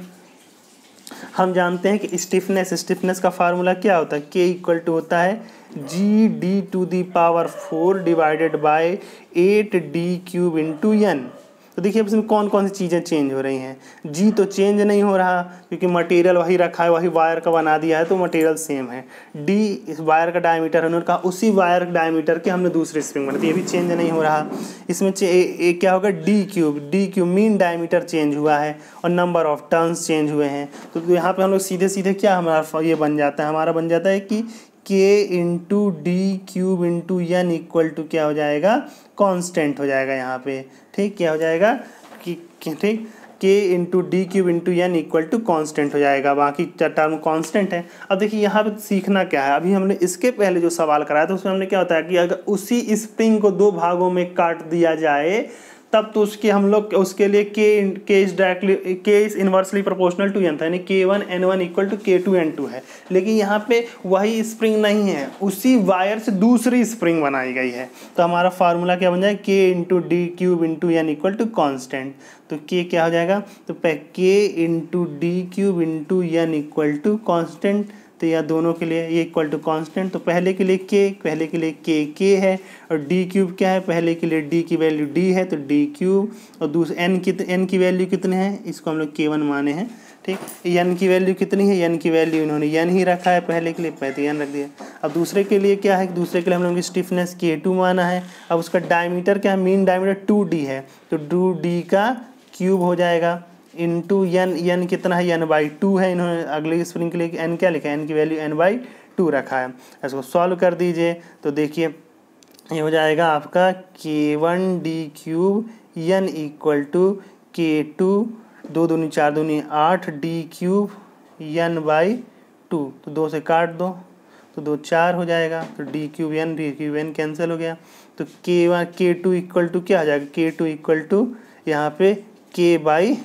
हम जानते हैं कि स्टिफनेस स्टिफनेस का फार्मूला क्या होता है, के इक्वल टू होता है G D to the power four divided by eight D cube into N. तो देखिए अब इसमें कौन कौन सी चीज़ें चेंज हो रही हैं, जी तो चेंज नहीं हो रहा क्योंकि मटेरियल वही रखा है, वही वायर का बना दिया है तो मटेरियल सेम है। डी इस वायर का डायमीटर है, उन्होंने कहा उसी वायर डायमीटर के हमने दूसरी स्प्रिंग बना दी, ये भी चेंज नहीं हो रहा। इसमें ए, ए, क्या होगा, D cube, D cube mean diameter change हुआ है और नंबर ऑफ टर्न्स चेंज हुए हैं। तो यहाँ पर हम लोग सीधे सीधे क्या हमारा ये बन जाता है, हमारा बन जाता है कि K into D cube into N equal to क्या हो जाएगा, कांस्टेंट हो जाएगा यहाँ पे। ठीक, क्या हो जाएगा कि ठीक K into D cube into N equal to constant हो जाएगा, बाकी टर्म कांस्टेंट है। अब देखिए यहाँ पे सीखना क्या है, अभी हमने इसके पहले जो सवाल कराया था उसमें हमने क्या होता है कि अगर उसी स्प्रिंग को दो भागों में काट दिया जाए तब तो उसके हम लोग उसके लिए K K is directly K is inversely proportional to N था, यानी K one N one equal to K two N two है, लेकिन यहाँ पे वही स्प्रिंग नहीं है, उसी वायर से दूसरी स्प्रिंग बनाई गई है। तो हमारा फार्मूला क्या बन जाएगा, K into D cube into N equal to constant. तो के क्या हो जाएगा, तो K into D cube into N equal to constant, तो यह दोनों के लिए ये इक्वल टू कांस्टेंट। तो पहले के लिए के पहले के लिए के के है और डी क्यूब क्या है, पहले के लिए डी की वैल्यू डी है तो डी क्यूब, और दूसरे एन की एन की वैल्यू कितने हैं, इसको हम लोग के वन माने हैं। ठीक, एन की वैल्यू कितनी है, एन की वैल्यू इन्होंने एन ही रखा है पहले के लिए, पहले एन रख दिया। अब दूसरे के लिए क्या है, दूसरे के लिए हम लोग स्टिफनेस के टू माना है। अब उसका डायमीटर क्या है, मीन डायमीटर टू डी है तो टू डी का क्यूब हो जाएगा इंटू एन, एन कितना है, एन बाई टू है। इन्होंने अगले स्प्रिंग के लिए एन क्या लिखा है, एन की वैल्यू एन बाई टू रखा है। इसको सॉल्व कर दीजिए तो देखिए ये हो जाएगा आपका K one D cube N equal to K two, दो दूनी चार दूनी आठ D cube N by two, तो दो से काट दो तो दो चार हो जाएगा, तो D cube N D cube N cancel हो गया। तो के वन के टू इक्वल टू क्या हो जाएगा, के टू इक्वल टू यहाँ पे के बाई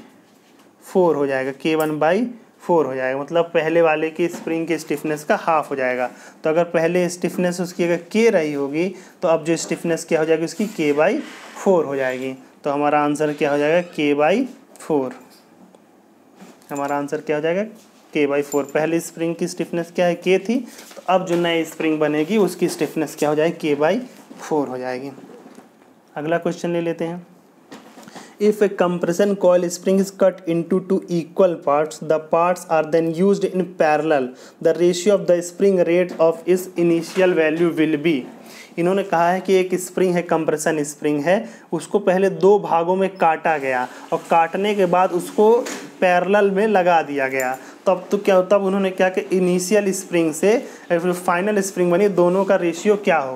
फोर हो जाएगा, के वन बाई फोर हो जाएगा, मतलब पहले वाले की स्प्रिंग की स्टिफनेस का हाफ हो जाएगा। तो अगर पहले स्टिफनेस उसकी अगर के रही होगी तो अब जो स्टिफनेस क्या हो जाएगी उसकी के बाई फोर हो जाएगी। तो हमारा आंसर क्या हो जाएगा, के बाई फोर। हमारा आंसर क्या हो जाएगा, के बाई फोर। पहले स्प्रिंग की स्टिफनेस क्या है, के थी, तो अब जो नई स्प्रिंग बनेगी उसकी स्टिफनेस क्या हो जाएगी, के बाई फोर हो जाएगी। अगला क्वेश्चन ले लेते हैं। If a compression coil spring is cut into two equal parts, the parts are then used in parallel. The ratio of the spring rate of its initial value will be. इन्होंने कहा है कि एक स्प्रिंग है, कंप्रेशन स्प्रिंग है, उसको पहले दो भागों में काटा गया और काटने के बाद उसको पैरेलल में लगा दिया गया। तब तो क्या तब उन्होंने क्या कि इनिशियल स्प्रिंग से फाइनल स्प्रिंग बनी, दोनों का रेशियो क्या होगा।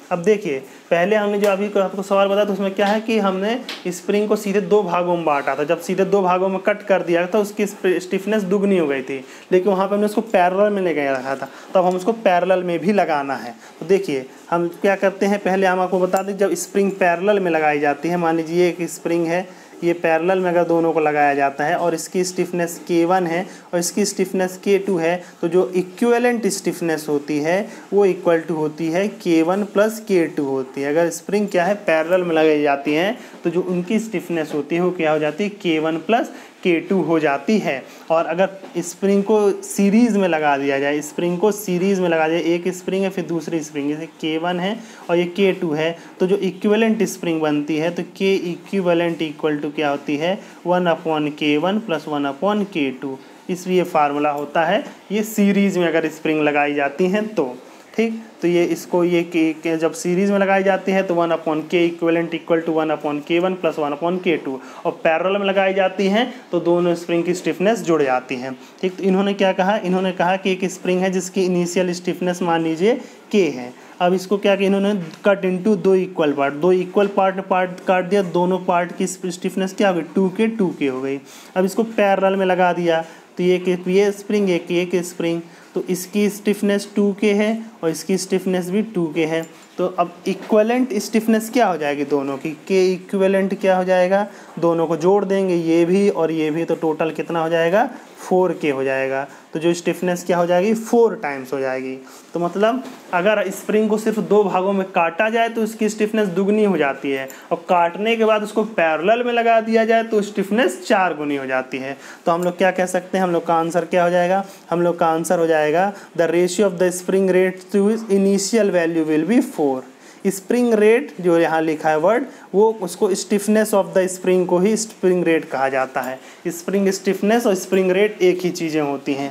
अब देखिए पहले हमने जो अभी आपको सवाल बताया तो उसमें क्या है कि हमने स्प्रिंग को सीधे दो भागों में बांटा था। जब सीधे दो भागों में कट कर दिया था उसकी स्टिफनेस दुगनी हो गई थी, लेकिन वहाँ पे हमने उसको पैरेलल में लेके रखा था, तो अब हम उसको पैरेलल में भी लगाना है। तो देखिए हम क्या करते हैं, पहले हम आपको बता दें जब स्प्रिंग पैरेलल में लगाई जाती है, मान लीजिए एक स्प्रिंग है, ये पैरेलल में अगर दोनों को लगाया जाता है और इसकी स्टिफनेस के वन है और इसकी स्टिफनेस के टू है, तो जो इक्विवेलेंट स्टिफनेस होती है वो इक्वल टू होती है के वन प्लस के टू होती है। अगर स्प्रिंग क्या है पैरेलल में लगाई जाती हैं तो जो उनकी स्टिफनेस होती है वो क्या हो जाती है, के वन प्लस के टू हो जाती है। और अगर स्प्रिंग को सीरीज़ में लगा दिया जाए, स्प्रिंग को सीरीज़ में लगा दिया, एक स्प्रिंग है फिर दूसरी स्प्रिंग, जैसे के वन है और ये के टू है, तो जो इक्विवेलेंट स्प्रिंग बनती है तो के इक्विवेलेंट इक्वल टू क्या होती है, one upon K one plus one upon K two. इसलिए फार्मूला होता है ये सीरीज़ में अगर स्प्रिंग लगाई जाती हैं तो, ठीक। तो ये इसको ये के, के जब सीरीज़ में लगाई जाती है तो one upon K equivalent equal to one upon K one plus one upon K two, और पैरेलल में लगाई जाती हैं तो दोनों स्प्रिंग की स्टिफनेस जुड़ जाती हैं, ठीक। तो इन्होंने क्या कहा, इन्होंने कहा कि एक स्प्रिंग है जिसकी इनिशियल स्टिफनेस मान लीजिए के है। अब इसको क्या कि इन्होंने कट इनटू दो इक्वल पार्ट, दो इक्वल पार्ट में पार्ट काट दिया, दोनों पार्ट की स्टिफनेस क्या हो गई, टू के टू के हो गई। अब इसको पैरेलल में लगा दिया तो ये ये स्प्रिंग एक एक स्प्रिंग, तो इसकी स्टिफनेस टू के है और इसकी स्टिफनेस भी टू के है। तो अब इक्विवेलेंट स्टिफनेस क्या हो जाएगी दोनों की, के इक्विवेलेंट क्या हो जाएगा, दोनों को जोड़ देंगे ये भी और ये भी, तो टोटल कितना हो जाएगा, फोर के हो जाएगा। तो जो स्टिफनेस क्या हो जाएगी, फोर टाइम्स हो जाएगी। तो मतलब अगर स्प्रिंग को सिर्फ दो भागों में काटा जाए तो उसकी स्टिफनेस दुगनी हो जाती है, और काटने के बाद उसको पैरेलल में लगा दिया जाए तो स्टिफनेस चार गुनी हो जाती है। तो हम लोग क्या कह सकते हैं, हम लोग का आंसर क्या हो जाएगा, हम लोग का आंसर हो जाएगा the ratio of the spring rate to initial value will be four. Spring rate जो यहाँ लिखा है वर्ड, वो उसको स्टिफनेस ऑफ द स्प्रिंग को ही स्प्रिंग रेट कहा जाता है। स्प्रिंग स्टिफनेस और स्प्रिंग रेट एक ही चीज़ें होती हैं,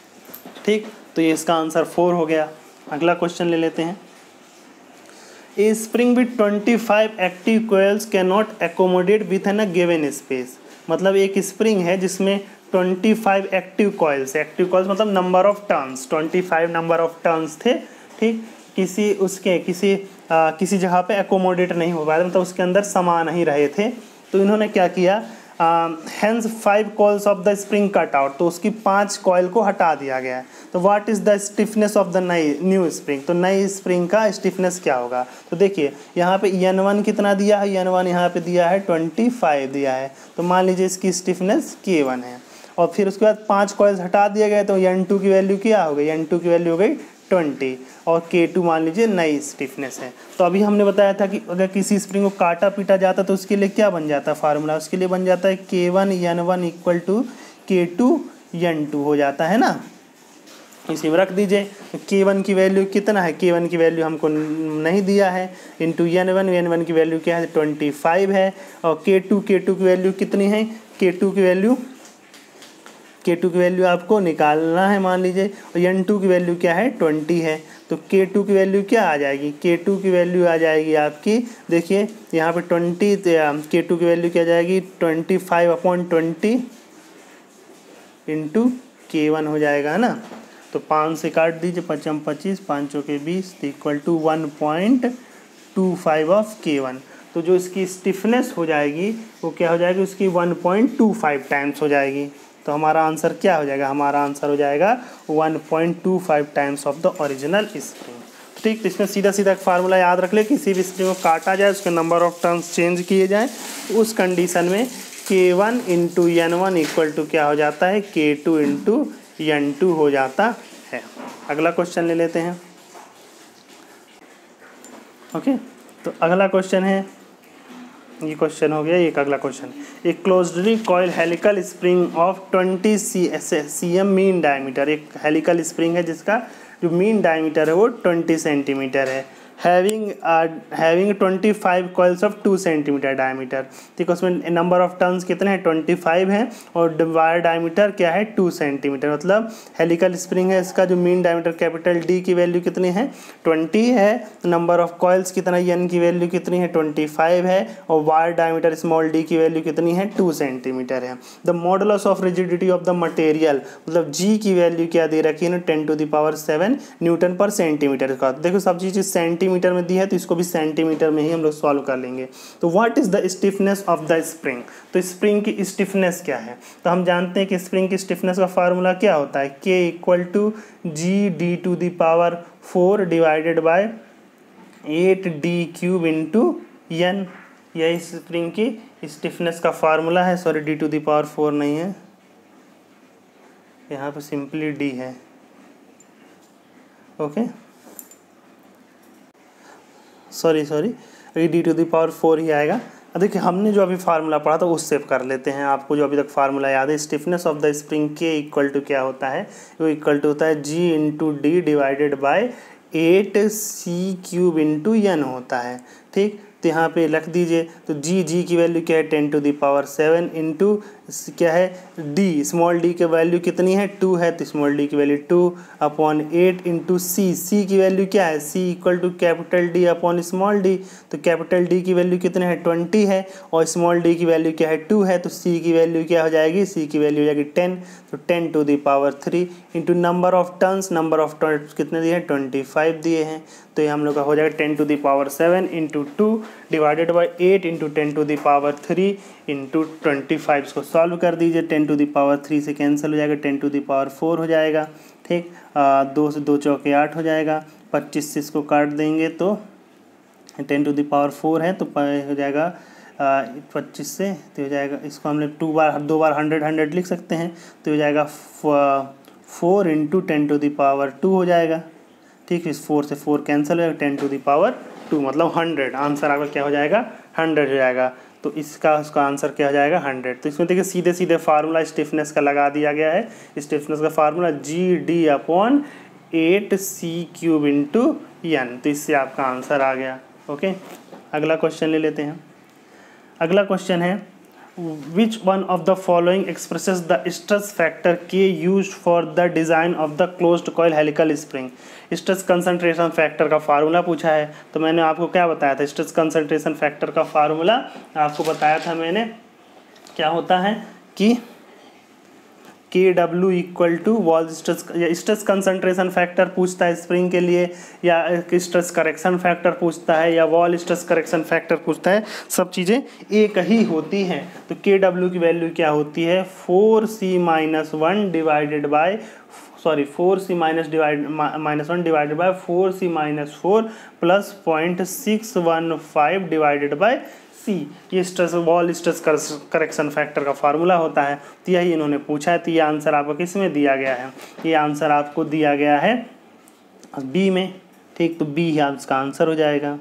ठीक। तो ये इसका आंसर फोर हो गया। अगला क्वेश्चन ले लेते हैं। A spring with twenty five active coils cannot accommodate with an a given space. मतलब एक स्प्रिंग है जिसमें twenty five active coils, active coils मतलब number of turns, twenty five number of turns थे, ठीक। किसी उसके किसी आ, किसी जगह पे एकोमोडेट नहीं हो पाया, मतलब उसके अंदर समा नहीं रहे थे। तो इन्होंने क्या किया, hence five coils of the spring cut out, तो उसकी पांच कॉइल को हटा दिया गया। तो what is the stiffness of the नई न्यू स्प्रिंग, तो नई स्प्रिंग का स्टिफनेस क्या होगा। तो देखिए यहाँ पे एन वन कितना दिया है, एन वन यहाँ पे दिया है ट्वेंटी फाइव दिया है, तो मान लीजिए इसकी स्टिफनेस के वन है, और फिर उसके बाद पांच कॉइल्स हटा दिए गए तो एन टू की वैल्यू क्या हो गई, एन टू की वैल्यू हो गई ट्वेंटी, और के टू मान लीजिए नई स्टिफनेस है। तो अभी हमने बताया था कि अगर किसी स्प्रिंग को काटा पीटा जाता तो उसके लिए क्या बन जाता है फार्मूला, उसके लिए बन जाता है K one N one equal to K two N two हो जाता है ना। इसी में रख दीजिए, तो के वन की वैल्यू कितना है, के वन की वैल्यू हमको नहीं दिया है, into N one, N one की वैल्यू क्या है ट्वेंटी फाइव है, और के टू के टू की वैल्यू कितनी है, के टू की वैल्यू के टू की वैल्यू आपको निकालना है मान लीजिए, और एन टू की वैल्यू क्या है ट्वेंटी है। तो के टू की वैल्यू क्या आ जाएगी, के टू की वैल्यू आ जाएगी आपकी, देखिए यहाँ पे ट्वेंटी, के टू की वैल्यू क्या आ जाएगी twenty five upon twenty into K one हो जाएगा, है ना। तो पाँच से काट दीजिए, पचम पच्चीस, पाँचों के बीस, equal to one point two five of K one. तो जो इसकी स्टिफनेस हो जाएगी वो क्या हो जाएगी, उसकी one point two five times हो जाएगी। तो हमारा आंसर क्या हो जाएगा, हमारा आंसर हो जाएगा one point two five times of the original spring, ठीक। तो इसमें सीधा सीधा फार्मूला याद रख ले, किसी भी स्प्रिंग को काटा जाए उसके नंबर ऑफ टर्न्स चेंज किए जाएँ, उस कंडीशन में K one into N one equal to क्या हो जाता है, के टू इंटू एन टू हो जाता है। अगला क्वेश्चन ले लेते हैं। ओके, तो अगला क्वेश्चन है, ये क्वेश्चन हो गया, एक अगला क्वेश्चन, एक closely coil helical spring of twenty C C M mean diameter, एक हेलिकल स्प्रिंग है जिसका जो मीन डायमीटर है वो ट्वेंटी सेंटीमीटर है, having having twenty five coils of two centimetre diameter, ठीक है। उसमें नंबर ऑफ टर्न्स कितने हैं, ट्वेंटी फाइव हैं, और वायर डायमीटर क्या है टू सेंटीमीटर, मतलब हेलिकल स्प्रिंग है, इसका जो मीन डायमीटर कैपिटल डी की वैल्यू कितनी है ट्वेंटी है, नंबर ऑफ कॉइल्स कितना एन की वैल्यू कितनी है ट्वेंटी फाइव है, और वायर डायमीटर स्मॉल डी की वैल्यू कितनी है टू सेंटीमीटर है। The modulus of rigidity of the material, मतलब जी की वैल्यू क्या दे रखी है ना ten to the power seven newton पर सेंटीमीटर का। देखो सब चीज़ सेंटी सेंटीमीटर में दी है तो इसको भी सेंटीमीटर में ही हम लोग सॉल्व कर लेंगे। तो what is the stiffness of the spring, तो स्प्रिंग की स्टिफनेस क्या है, तो हम जानते हैं कि स्प्रिंग की स्टिफनेस का फार्मूला क्या होता है, K equal to G D to the power four divided by eight D cube into N, यही स्प्रिंग की स्टिफनेस का फार्मूला है। Sorry D to the power four नहीं है, यहाँ पे सिंपली डी है। ओके सॉरी सॉरी अभी D to the power four ही आएगा। देखिए हमने जो अभी फार्मूला पढ़ा था उससे कर लेते हैं, आपको जो अभी तक फार्मूला याद है, stiffness of the spring K equal to क्या होता है, वो इक्वल टू होता है G into D divided by eight C cube into N होता है। ठीक, तो यहाँ पे रख दीजिए, तो जी जी की वैल्यू क्या है ten to the power seven into क्या है डी, स्मॉल डी की वैल्यू कितनी है टू है, तो स्मॉल डी की value two upon eight into C, C की वैल्यू क्या है, C equal to capital D upon small D, तो कैपिटल डी की वैल्यू कितने है ट्वेंटी है और स्मॉल डी की वैल्यू क्या है टू है, तो सी की वैल्यू क्या हो जाएगी, सी की वैल्यू हो जाएगी टेन, तो ten to the power three into number of turns, number of turns कितने दिए हैं ट्वेंटी फाइव दिए हैं, तो ये हम लोग का हो जाएगा ten to the power seven into two divided by eight into ten to the power three into twenty five, इसको सॉल्व कर दीजिए, ten to the power three से कैंसिल हो जाएगा, ten to the power four हो जाएगा। ठीक, दो से दो चौके आठ हो जाएगा, पच्चीस से इसको काट देंगे तो ten to the power four है तो हो जाएगा पच्चीस से, तो हो जाएगा इसको हमने टू बार दो बार हंड्रेड हंड्रेड लिख सकते हैं, तो हो जाएगा four into ten to the power two हो जाएगा। ठीक, इस फोर से फोर कैंसिल हो जाएगा, ten to the power two मतलब हंड्रेड, आंसर आपका क्या हो जाएगा हंड्रेड हो जाएगा। तो इसका उसका आंसर क्या हो जाएगा हंड्रेड। तो इसमें देखिए सीधे सीधे फार्मूला स्टिफनेस का लगा दिया गया है, स्टिफनेस का formula G D upon eight C cube into N, तो इससे आपका आंसर आ गया। ओके, अगला क्वेश्चन ले लेते हैं। अगला क्वेश्चन है which one of the following expresses the stress factor K used for the design of the closed coil helical spring. Stress concentration factor का फार्मूला पूछा है, तो मैंने आपको क्या बताया था, स्ट्रेस कंसंट्रेशन फैक्टर का फार्मूला आपको बताया था मैंने, क्या होता है कि K W equal to Wahl stress, या स्ट्रेस कंसंट्रेशन फैक्टर पूछता है स्प्रिंग के लिए, या स्ट्रेस करेक्शन फैक्टर पूछता है, या वॉल स्ट्रेस करेक्शन फैक्टर पूछता है, सब चीज़ें एक ही होती हैं। तो के डब्ल्यू की वैल्यू क्या होती है, four C minus one divided by sorry four C minus divide minus one divided by four C minus four plus point six one five divided by C, ये stress Wahl stress correction factor का फार्मूला होता है। तो यही इन्होंने पूछा है, तो ये आंसर आपको किस में दिया गया है, ये आंसर आपको दिया गया है बी में। ठीक, तो बी ही इसका आंसर हो जाएगा।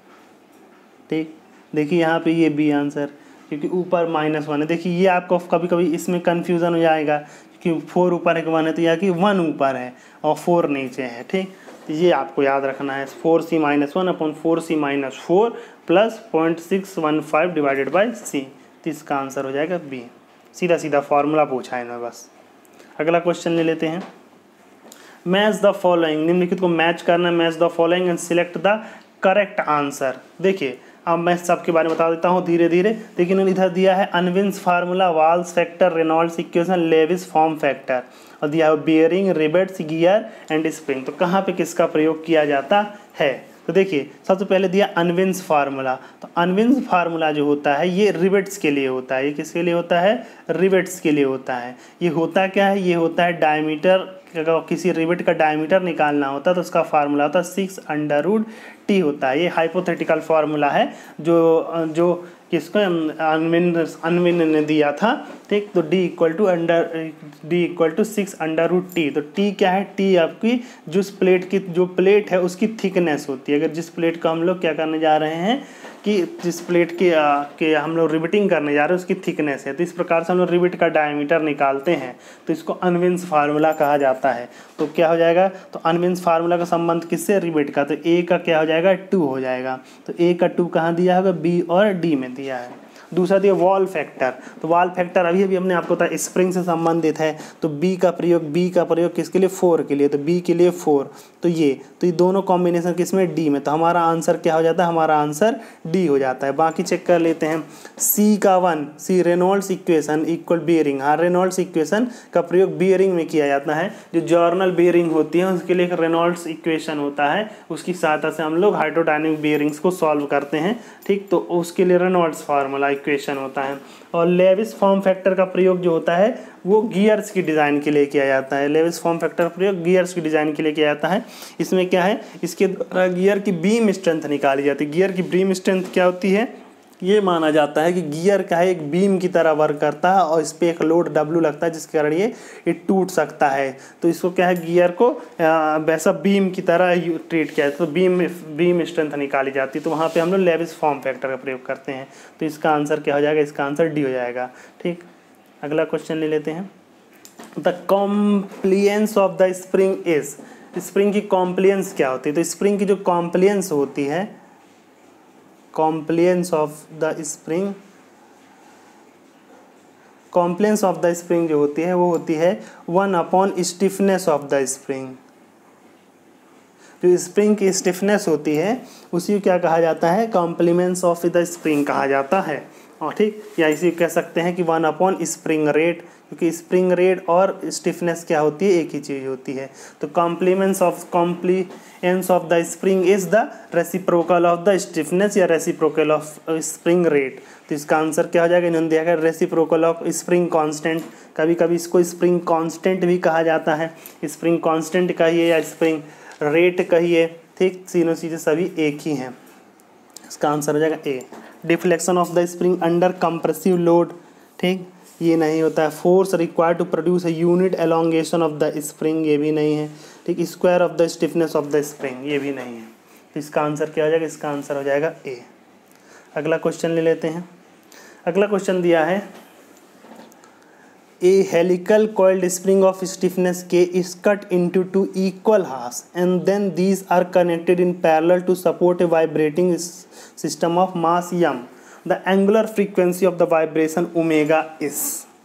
ठीक, देखिए यहाँ पे ये बी आंसर, क्योंकि ऊपर माइनस वन है। देखिए ये आपको कभी कभी इसमें कन्फ्यूज़न हो जाएगा कि फोर ऊपर है कि वन है, तो यहाँ कि वन ऊपर है और फोर नीचे है। ठीक, तो ये आपको याद रखना है, four C minus one upon four C minus four plus point six one five divided by C, तो इसका आंसर हो जाएगा बी। सीधा सीधा फार्मूला पूछा है इन्होंने बस। अगला क्वेश्चन ले लेते हैं। मैच द फॉलोइंग, निम्नलिखित को मैच करना, match the following and select the correct answer. देखिए अब मैं सबके बारे में बता देता हूँ धीरे धीरे। देखिए इन्होंने इधर दिया है Unwin's formula, Wahl's factor, Reynolds equation, Lewis form factor, और दिया है bearing, rivets, gear and spring. तो कहाँ पे किसका प्रयोग किया जाता है, तो देखिए सबसे पहले दिया अनविन्स फार्मूला। तो अनविन्स फार्मूला जो होता है ये रिवेट्स के लिए होता है। ये किसके लिए होता है, रिवेट्स के लिए होता है। ये होता क्या है, ये होता है डायमीटर, किसी रिवेट का डायमीटर निकालना होता है तो उसका फार्मूला होता है सिक्स अंडर रूट टी होता है। ये हाइपोथेटिकल फार्मूला है जो जो किसको अनविन अनविन ने दिया था। ठीक, तो D equal to under D equal to six under root T. तो टी क्या है, टी आपकी जिस प्लेट की जो प्लेट है उसकी थिकनेस होती है। अगर जिस प्लेट का हम लोग क्या करने जा रहे हैं कि जिस प्लेट के आ, के हम लोग रिवेटिंग करने जा रहे हैं उसकी थिकनेस है, तो इस प्रकार से हम लोग रिवेट का डायमीटर निकालते हैं, तो इसको अनविन्स फार्मूला कहा जाता है। तो क्या हो जाएगा, तो अनविन्स फार्मूला का संबंध किससे, रिवेट का। तो ए का क्या हो जाएगा, टू हो जाएगा। तो ए का टू कहाँ दिया होगा, बी और डी में दिया है। दूसरा दिया वॉल फैक्टर। तो वॉल फैक्टर अभी अभी हमने आपको बताया स्प्रिंग से संबंधित है, तो बी का प्रयोग बी का प्रयोग किसके लिए, फोर के लिए, तो बी के लिए फोर। तो ये तो ये दोनों कॉम्बिनेशन किसमें, डी में। तो हमारा आंसर क्या हो जाता है, हमारा आंसर डी हो जाता है। बाकी चेक कर लेते हैं। सी का one, C Reynolds equation equal bearing. हाँ, रेनॉल्ड्स इक्वेशन का प्रयोग बियरिंग में किया जाता है। जो जर्नल बियरिंग होती है उसके लिए एक रेनॉल्ड्स इक्वेशन होता है, उसकी सहायता से हम लोग हाइड्रोडायनेमिक बियरिंग्स को सॉल्व करते हैं। ठीक, तो उसके लिए रेनॉल्ड्स फार्मूला इक्वेशन होता है। और लेविस फॉर्म फैक्टर का प्रयोग जो होता है वो गियर्स की डिज़ाइन के लिए किया जाता है। लेविस फॉर्म फैक्टर का प्रयोग गियर्स की डिज़ाइन के लिए किया जाता है। इसमें क्या है, इसके द्वारा गियर की बीम स्ट्रेंथ निकाली जाती है। गियर की बीम स्ट्रेंथ क्या होती है, ये माना जाता है कि गियर का है एक बीम की तरह वर्क करता है और इस पर एक लोड डब्लू लगता है जिसके कारण ये ये टूट सकता है। तो इसको क्या है, गियर को आ, वैसा बीम की तरह ट्रीट किया जाता है, तो बीम बीम स्ट्रेंथ निकाली जाती है। तो वहाँ पे हम लोग लेविस फॉर्म फैक्टर का प्रयोग करते हैं। तो इसका आंसर क्या हो जाएगा, इसका आंसर डी हो जाएगा। ठीक, अगला क्वेश्चन ले लेते हैं। The compliance of the spring is, spring की कॉम्प्लियंस क्या होती है, तो स्प्रिंग की जो कॉम्प्लियंस होती है, compliance of the spring, compliance of the spring जो होती है वो होती है one upon stiffness of the spring. जो स्प्रिंग की स्टिफनेस होती है उसी को क्या कहा जाता है, कॉम्प्लीमेंट्स ऑफ द स्प्रिंग कहा जाता है। और ठीक, या इसी कह सकते हैं कि वन अपॉन स्प्रिंग रेट, क्योंकि स्प्रिंग रेट और स्टिफनेस क्या होती है, एक ही चीज़ होती है। तो complements of complements of the spring is the reciprocal of the stiffness या रेसिप्रोकल ऑफ स्प्रिंग रेट। तो इसका आंसर क्या हो जाएगा, इन्होंने दिया है रेसिप्रोकल ऑफ स्प्रिंग कांस्टेंट। कभी कभी इसको स्प्रिंग कांस्टेंट भी कहा जाता है, स्प्रिंग कांस्टेंट कहिए या स्प्रिंग रेट कहिए। ठीक, तीनों चीज़ें सभी एक ही हैं। इसका आंसर हो जाएगा A. Deflection of the spring under compressive load, ठीक, ये नहीं होता है। Force required to produce a unit elongation of the spring, ये भी नहीं है। ठीक, square of the stiffness of the spring, ये भी नहीं है। तो इसका आंसर क्या हो जाएगा, इसका आंसर हो जाएगा ए। अगला क्वेश्चन ले लेते हैं। अगला क्वेश्चन दिया है A helical coiled spring of stiffness K is cut into two equal halves and then these are connected in parallel to support a vibrating system of mass m. The angular frequency of the vibration omega is.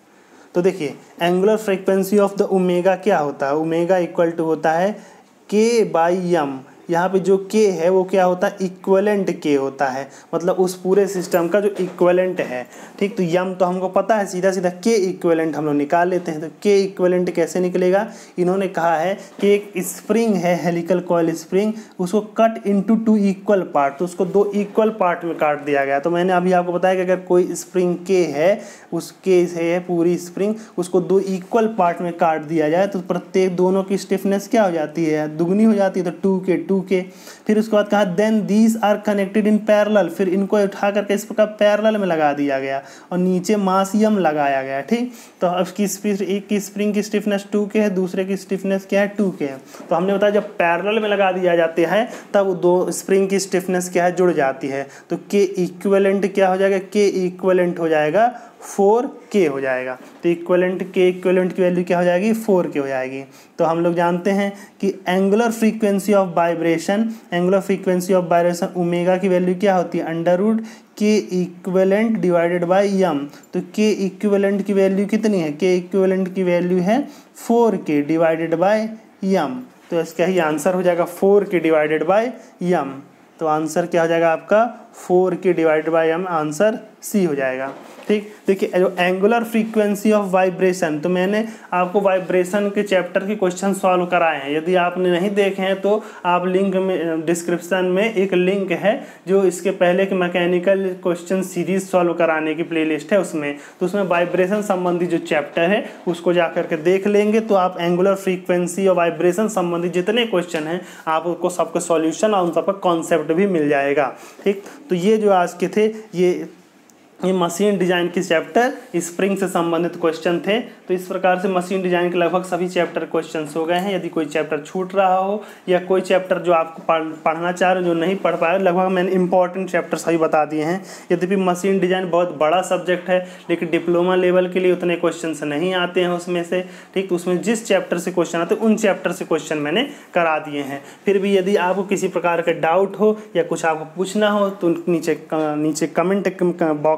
तो देखिए, angular frequency of the omega क्या होता है, ओमेगा इक्वल टू होता है के बाई एम। यहाँ पे जो के है वो क्या होता है, इक्वलेंट के होता है, मतलब उस पूरे सिस्टम का जो इक्वलेंट है। ठीक, तो यम तो हमको पता है, सीधा सीधा के इक्वलेंट हम लोग निकाल लेते हैं। तो के इक्वलेंट कैसे निकलेगा, इन्होंने कहा है कि एक स्प्रिंग है हेलिकल कॉइल स्प्रिंग, उसको cut into two equal part, तो उसको दो इक्वल पार्ट में काट दिया गया। तो मैंने अभी आपको बताया कि अगर कोई स्प्रिंग के है, उस के है पूरी स्प्रिंग, उसको दो इक्वल पार्ट में काट दिया जाए तो प्रत्येक दोनों की स्टिफनेस क्या हो जाती है, दुगनी हो जाती है। तो टू के टू के फिर उसके बाद कहा then these are connected in parallel, फिर इनको उठा करके इस प्रकार पैरेलल में लगा दिया गया और नीचे मास यम लगाया गया। ठीक, तो अब की एक की स्प्रिंग की स्टिफनेस टू के है, दूसरे की स्टिफनेस क्या है, टू के है। तो हमने बताया जब पैरेलल में लगा दिया जाते हैं तब दो स्प्रिंग की स्टिफनेस क्या है, जुड़ जाती है। तो के इक्विवेलेंट क्या हो जाएगा, के इक्विवेलेंट हो जाएगा फोर के हो जाएगा। तो इक्विवेलेंट के इक्विवेलेंट की वैल्यू क्या हो जाएगी, फोर के हो जाएगी। तो हम लोग जानते हैं कि angular frequency of vibration, angular frequency of vibration omega की वैल्यू क्या होती है, under root K equivalent divided by m. तो के इक्विवेलेंट की वैल्यू कितनी है, के इक्विवेलेंट की वैल्यू है four K divided by m. तो इसका ही आंसर हो जाएगा four K divided by m. तो आंसर क्या हो जाएगा आपका, four K divided by m, answer C हो जाएगा। ठीक, देखिए जो एंगुलर फ्रीक्वेंसी ऑफ वाइब्रेशन, तो मैंने आपको वाइब्रेशन के चैप्टर के क्वेश्चन सॉल्व कराए हैं। यदि आपने नहीं देखे हैं तो आप लिंक में डिस्क्रिप्शन में एक लिंक है जो इसके पहले के मैकेनिकल क्वेश्चन सीरीज सॉल्व कराने की प्लेलिस्ट है, उसमें तो उसमें वाइब्रेशन संबंधी जो चैप्टर है उसको जा करके देख लेंगे तो आप एंगुलर फ्रीक्वेंसी और वाइब्रेशन संबंधी जितने क्वेश्चन हैं आपको सबका सॉल्यूशन और उन सबका कॉन्सेप्ट भी मिल जाएगा। ठीक, तो ये जो आज के थे ये ये मशीन डिजाइन के चैप्टर स्प्रिंग से संबंधित क्वेश्चन थे। तो इस प्रकार से मशीन डिजाइन के लगभग सभी चैप्टर क्वेश्चंस हो गए हैं। यदि कोई चैप्टर छूट रहा हो या कोई चैप्टर जो आपको पढ़ना चाह रहे हो जो नहीं पढ़ पाए, लगभग मैंने इंपॉर्टेंट चैप्टर सभी बता दिए हैं। यद्यपि मशीन डिजाइन बहुत बड़ा सब्जेक्ट है लेकिन डिप्लोमा लेवल के लिए उतने क्वेश्चन नहीं आते हैं उसमें से। ठीक, तो उसमें जिस चैप्टर से क्वेश्चन आते हैं उन चैप्टर से क्वेश्चन मैंने करा दिए हैं। फिर भी यदि आपको किसी प्रकार का डाउट हो या कुछ आपको पूछना हो तो नीचे नीचे कमेंट बॉक्स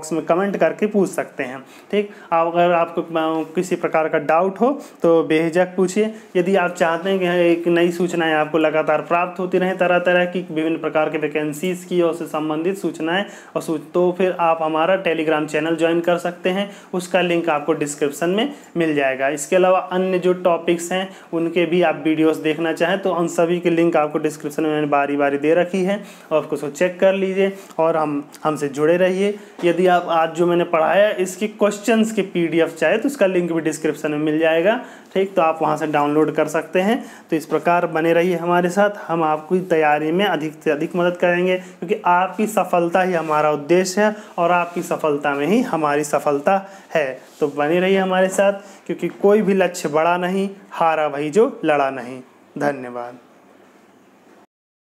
बॉक्स में कमेंट करके पूछ सकते हैं। ठीक, अगर आपको किसी प्रकार का डाउट हो तो बेहिचक पूछिए। यदि आप चाहते हैं कि एक नई सूचनाएं आपको लगातार प्राप्त होती रहें, तरह तरह की विभिन्न प्रकार के वैकेंसीज़ की और उससे संबंधित सूचनाएं और सूच तो फिर आप हमारा टेलीग्राम चैनल ज्वाइन कर सकते हैं, उसका लिंक आपको डिस्क्रिप्शन में मिल जाएगा। इसके अलावा अन्य जो टॉपिक्स हैं उनके भी आप वीडियोस देखना चाहें तो उन सभी की लिंक आपको डिस्क्रिप्शन में मैंने बारी बारी दे रखी है, और आपको उसको चेक कर लीजिए और हम हमसे जुड़े रहिए। यदि आप आज जो मैंने पढ़ाया इसके क्वेश्चंस के पीडीएफ चाहे तो उसका लिंक भी डिस्क्रिप्शन में मिल जाएगा। ठीक, तो आप वहां से डाउनलोड कर सकते हैं। तो इस प्रकार बने रहिए हमारे साथ, हम आपकी तैयारी में अधिक से अधिक मदद करेंगे, क्योंकि आपकी सफलता ही हमारा उद्देश्य है और आपकी सफलता में ही हमारी सफलता है। तो बने रहिए हमारे साथ, क्योंकि कोई भी लक्ष्य बड़ा नहीं, हारा वही जो लड़ा नहीं। धन्यवाद।